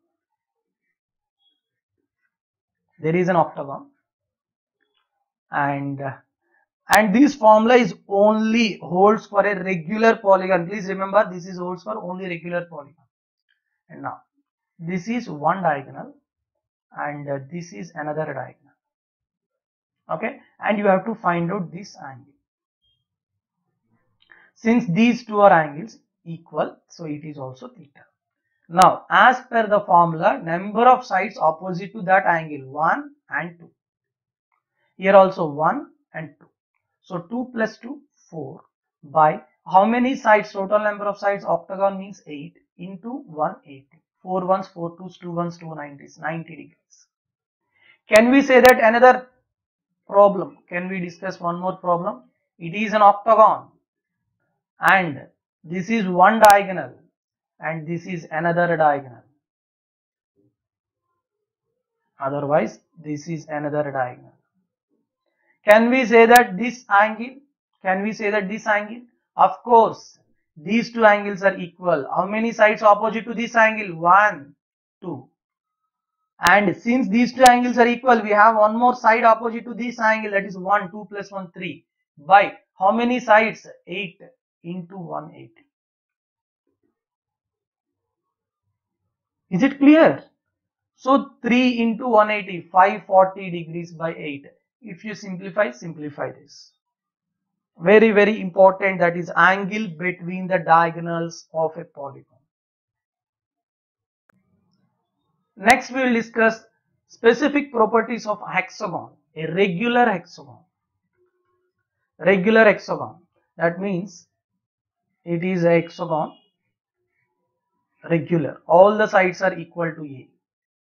Speaker 1: There is an octagon, and uh, and this formula is only holds for a regular polygon. Please remember, this is holds for only regular polygon. And now this is one diagonal, and uh, this is another diagonal. Okay, and you have to find out this angle. Since these two are angles equal, so it is also theta. Now, as per the formula, number of sides opposite to that angle one and two. Here also one and two. So two plus two, four, by how many sides? Total number of sides, octagon means eight into one hundred eighty. four ones, four twos, two ones, two nineties, ninety degrees. Can we say that another problem? Can we discuss one more problem? It is an octagon, and this is one diagonal, and this is another diagonal. Otherwise, this is another diagonal. Can we say that this angle? Can we say that this angle? Of course, these two angles are equal. How many sides opposite to this angle? one, two. And since these two angles are equal, we have one more side opposite to this angle, that is one, two plus one, three. By how many sides? eight into one hundred eighty. Is it clear? So three into one hundred eighty, five hundred forty degrees by eight. If you simplify, simplify this. Very, very important, that is angle between the diagonals of a polygon. Next we will discuss specific properties of hexagon, a regular hexagon. Regular hexagon, that means it is a hexagon, regular, all the sides are equal to A.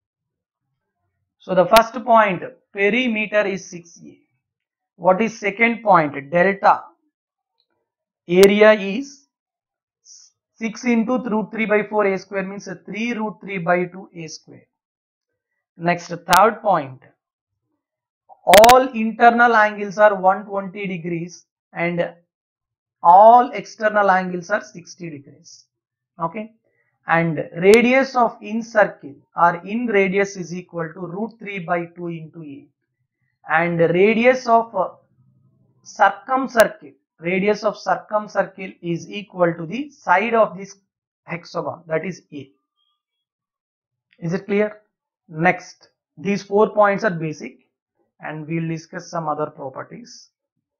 Speaker 1: So the first point, perimeter is six A. What is second point? Delta. Area is six into root three by four A square, means three root three by two A square. Next, third point. All internal angles are one hundred twenty degrees and all external angles are sixty degrees. Okay. And radius of in circle or in radius is equal to root three by two into A. And radius of uh, circumcircle, radius of circumcircle is equal to the side of this hexagon, that is A. Is it clear? Next, these four points are basic and we will discuss some other properties.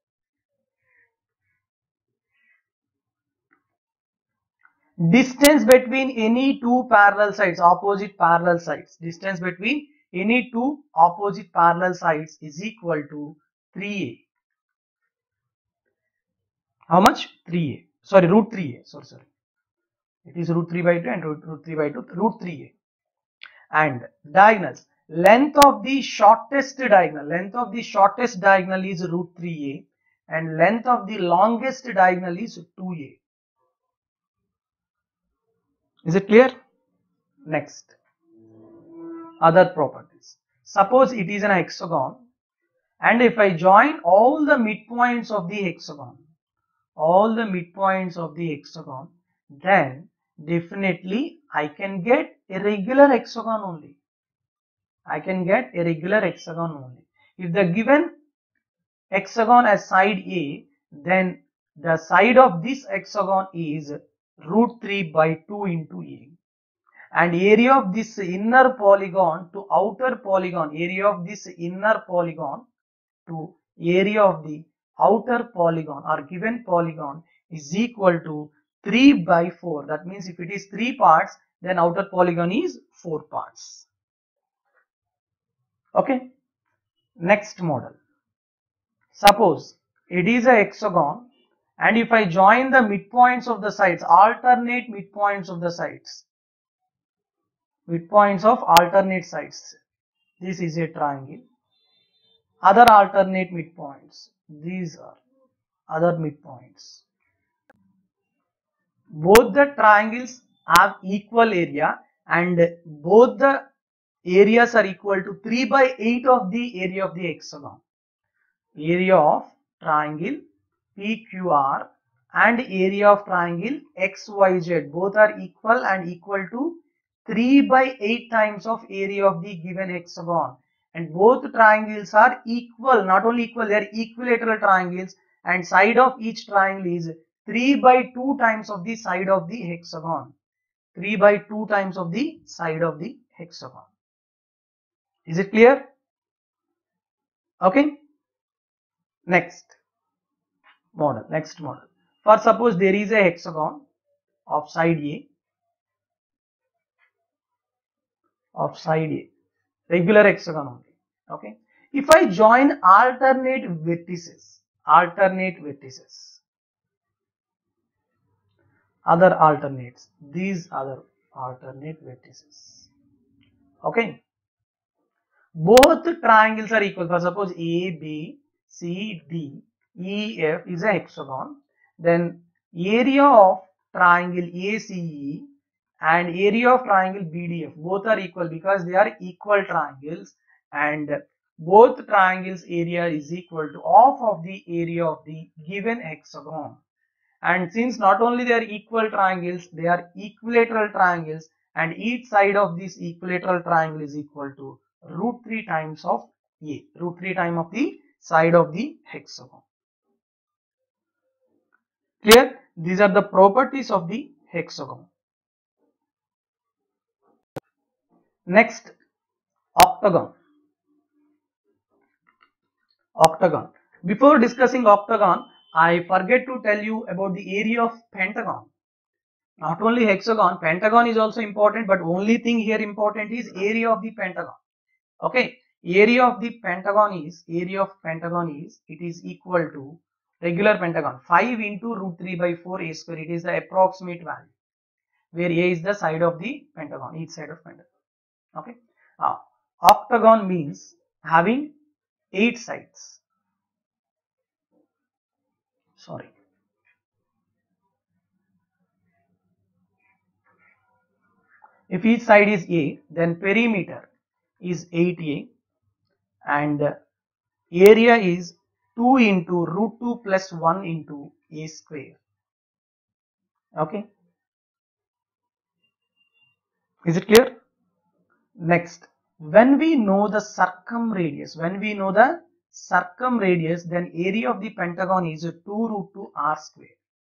Speaker 1: Distance between any two parallel sides, opposite parallel sides, distance between any two opposite parallel sides is equal to three A. How much? three A. Sorry, root three A. Sorry, sorry. It is root three by two and root, root three by two, root three A. And diagonals. Length of the shortest diagonal, length of the shortest diagonal is root three A and length of the longest diagonal is two A. Is it clear? Next, other properties. Suppose it is an hexagon and if I join all the midpoints of the hexagon, all the midpoints of the hexagon, then definitely I can get a regular hexagon only. I can get a regular hexagon only. If the given hexagon as side A, then the side of this hexagon is root three by two into A. And area of this inner polygon to outer polygon, area of this inner polygon to area of the outer polygon or given polygon is equal to three by four. That means if it is three parts, then outer polygon is four parts. Okay. Next model. Suppose it is a hexagon and if I join the midpoints of the sides, alternate midpoints of the sides, midpoints of alternate sides, this is a triangle. Other alternate midpoints, these are other midpoints. both the triangles have equal area and both the areas are equal to three by eight of the area of the hexagon. Area of triangle P Q R and area of triangle X Y Z both are equal and equal to three by eight times of area of the given hexagon, and both triangles are equal, not only equal, they are equilateral triangles, and side of each triangle is three by two times of the side of the hexagon. three by two times of the side of the hexagon. Is it clear? Okay. Next model. Next model. For suppose there is a hexagon of side A, of side A, regular hexagon only. Okay. If I join alternate vertices, alternate vertices, other alternates, these other alternate vertices. Okay. Both triangles are equal. For suppose A, B, C, D, E, F is a hexagon. Then area of triangle A C E and area of triangle B D F both are equal because they are equal triangles, and both triangles area is equal to half of the area of the given hexagon. And since not only they are equal triangles, they are equilateral triangles, and each side of this equilateral triangle is equal to root three times of A, root three times of the side of the hexagon. Clear? These are the properties of the hexagon. Next, octagon. Octagon. Before discussing octagon, I forget to tell you about the area of pentagon. Not only hexagon, pentagon is also important, but only thing here important is area of the pentagon. Okay, area of the pentagon is, area of pentagon is, it is equal to regular pentagon five into root three by four A square. It is the approximate value where A is the side of the pentagon, each side of pentagon. Okay, now octagon means having eight sides. Sorry. If each side is A, then perimeter is eight A and area is two into root two plus one into A square. Okay. Is it clear? Next, when we know the circumradius, when we know the circumradius, then area of the pentagon is two root two R square.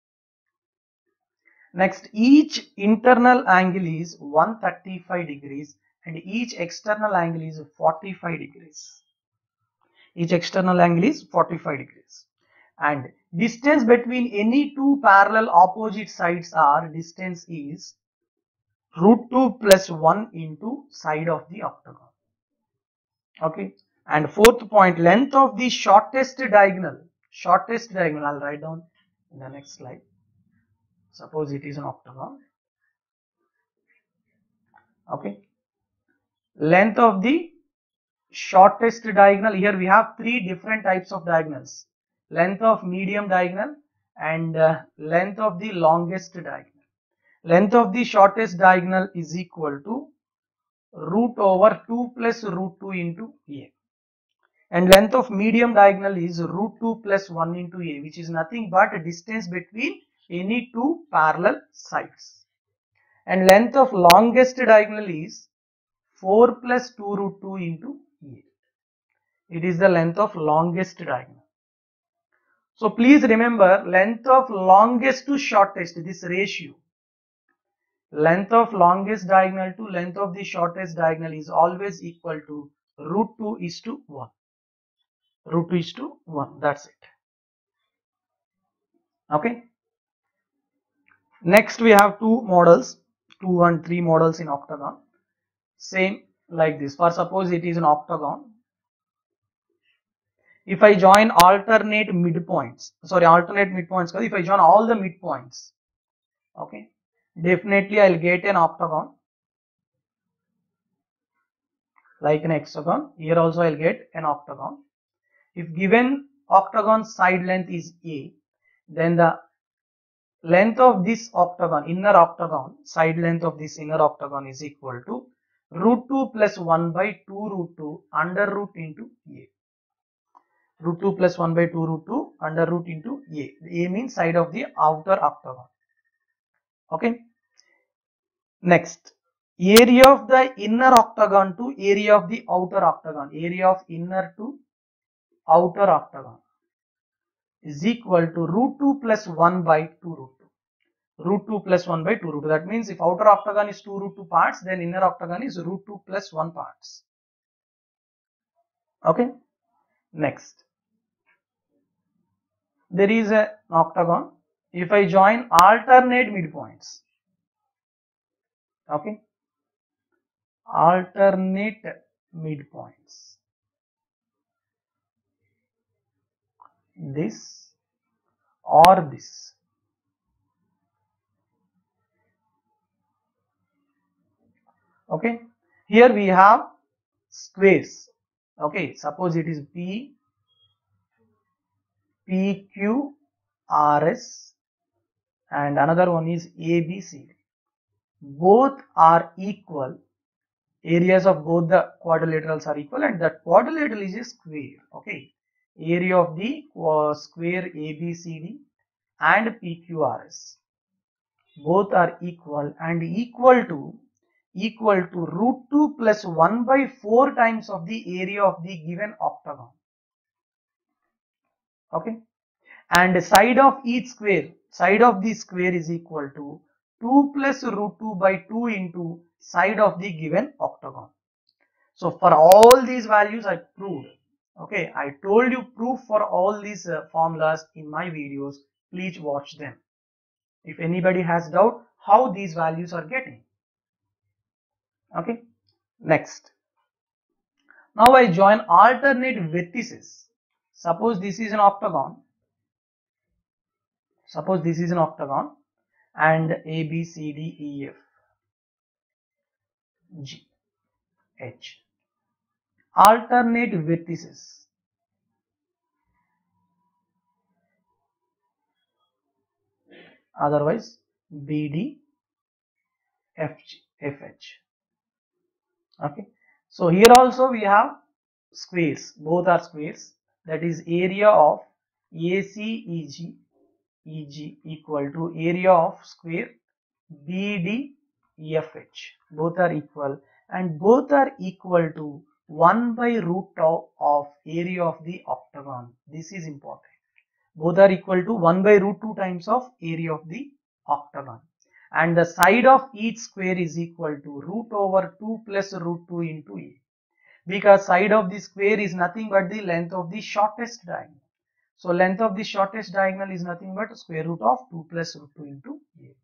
Speaker 1: Next, each internal angle is one hundred thirty-five degrees and each external angle is forty-five degrees. Each external angle is forty-five degrees. And distance between any two parallel opposite sides are, distance is root two plus one into side of the octagon. Okay. And fourth point, length of the shortest diagonal. Shortest diagonal, I'll write down in the next slide. Suppose it is an octagon. Okay. Length of the shortest diagonal. Here we have three different types of diagonals. Length of medium diagonal and uh, length of the longest diagonal. Length of the shortest diagonal is equal to root over two plus root two into A. And length of medium diagonal is root two plus one into A, which is nothing but a distance between any two parallel sides. And length of longest diagonal is four plus two root two into A. It is the length of longest diagonal. So please remember, length of longest to shortest, this ratio. Length of longest diagonal to length of the shortest diagonal is always equal to root two is to one. Root two is to one. That's it. Okay. Next we have two models, two and three models in octagon. Same like this. For suppose it is an octagon. If I join alternate midpoints, sorry, alternate midpoints, because if I join all the midpoints, okay, definitely I'll get an octagon like an hexagon. Here also I'll get an octagon. If given octagon side length is A, then the length of this octagon, inner octagon, side length of this inner octagon is equal to root two plus one by two root two under root into A. Root two plus one by two root two under root into A. A means side of the outer octagon. Okay. Next, area of the inner octagon to area of the outer octagon. Area of inner to outer octagon is equal to root two plus one by two root two. Root two plus one by two root two. That means if outer octagon is two root two parts, then inner octagon is root two plus one parts. Okay. Next, there is an octagon. If I join alternate midpoints, okay, alternate midpoints, this or this, okay, here we have squares. Okay, suppose it is P, P, Q, R, S, and another one is A, B, C, D. Both are equal. Areas of both the quadrilaterals are equal, and that quadrilateral is a square. Okay, area of the uh, square A, B, C, D and P, Q, R, S both are equal and equal to equal to root two plus one by four times of the area of the given octagon. Okay, and side of each square, side of the square is equal to two plus root two by two into side of the given octagon. So for all these values I proved. Okay, I told you proof for all these uh, formulas in my videos. Please watch them. If anybody has doubt how these values are getting. Okay, next. Now I join alternate vertices. Suppose this is an octagon. Suppose this is an octagon and A, B, C, D, E, F, G, H. Alternate vertices. Otherwise B, D, F, G, F, H. Okay. So here also we have squares. Both are squares. That is area of A C E G E G equal to area of square B D E F H. Both are equal and both are equal to one by root of, of area of the octagon. This is important. Both are equal to one by root two times of area of the octagon. And the side of each square is equal to root over two plus root two into A. Because side of the square is nothing but the length of the shortest diagonal. So length of the shortest diagonal is nothing but square root of two plus root two into A.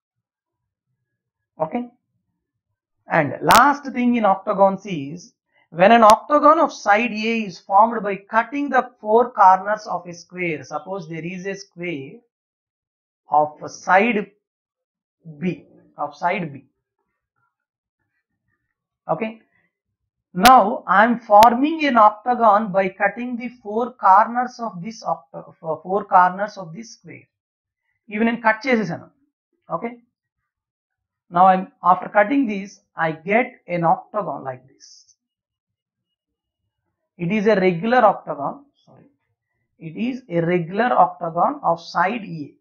Speaker 1: Okay. And last thing in octagons is, when an octagon of side A is formed by cutting the four corners of a square. Suppose there is a square of side B, of side B. Okay. Now I am forming an octagon by cutting the four corners of this octagon, four corners of this square. Even in cut chesesanu. Okay. Now I'm after cutting this, I get an octagon like this. It is a regular octagon. Sorry, it is a regular octagon of side A.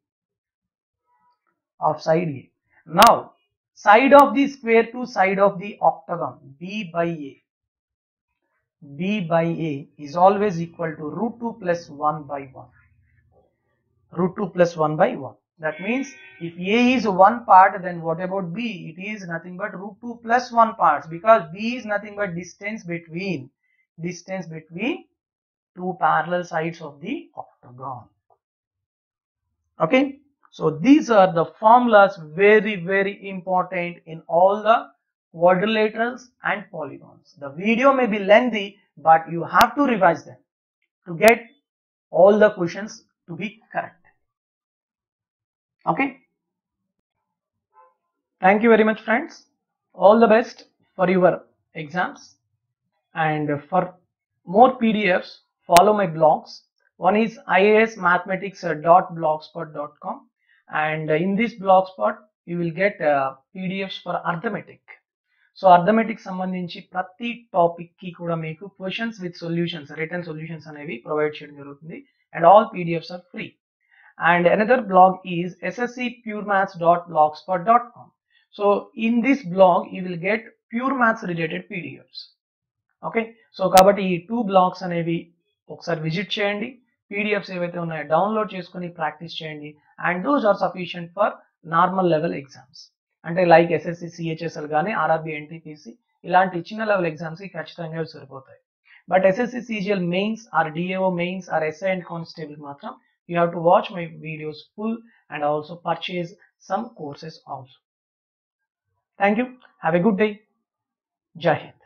Speaker 1: Of side A. Now side of the square to side of the octagon, B by A. B by A is always equal to root two plus one by one. Root two plus one by one. That means if A is one part, then what about B? It is nothing but root two plus one parts, because B is nothing but distance between distance between two parallel sides of the octagon. Okay. So these are the formulas, very very important in all the quadrilaterals and polygons. The video may be lengthy, but you have to revise them to get all the questions to be correct. Okay. Thank you very much, friends. All the best for your exams, and for more P D Fs follow my blogs. One is I A S mathematics dot blogspot dot com and in this blogspot you will get uh, P D Fs for arithmetic. So arithmetic సంబంధించి ప్రతి topic కి కూడా మీకు questions with solutions written solutions అనేవి provide చేయడం జరుగుతుంది and all PDFs are free. And another blog is s s c pure maths dot blogspot dot com. So in this blog you will get pure maths related PDFs. Okay, so కాబట్టి ఈ two blogs అనేవి ఒకసారి visit చేయండి, PDFs ఏవైతే ఉన్నాయో download చేసుకొని practice చేయండి and those are sufficient for normal level exams. అంటే లైక్ ఎస్ఎస్సి సిహెచ్ఎస్ఎల్ కానీ ఆర్ఆర్బి ఎన్టీపీసీ ఇలాంటి చిన్న లెవెల్ ఎగ్జామ్స్కి ఖచ్చితంగా సరిపోతాయి. But SSC CGL mains or DAO mains or SI and constable మాత్రం you have to watch my videos full and also purchase some courses also. Thank you, have a good day, Jai Hind.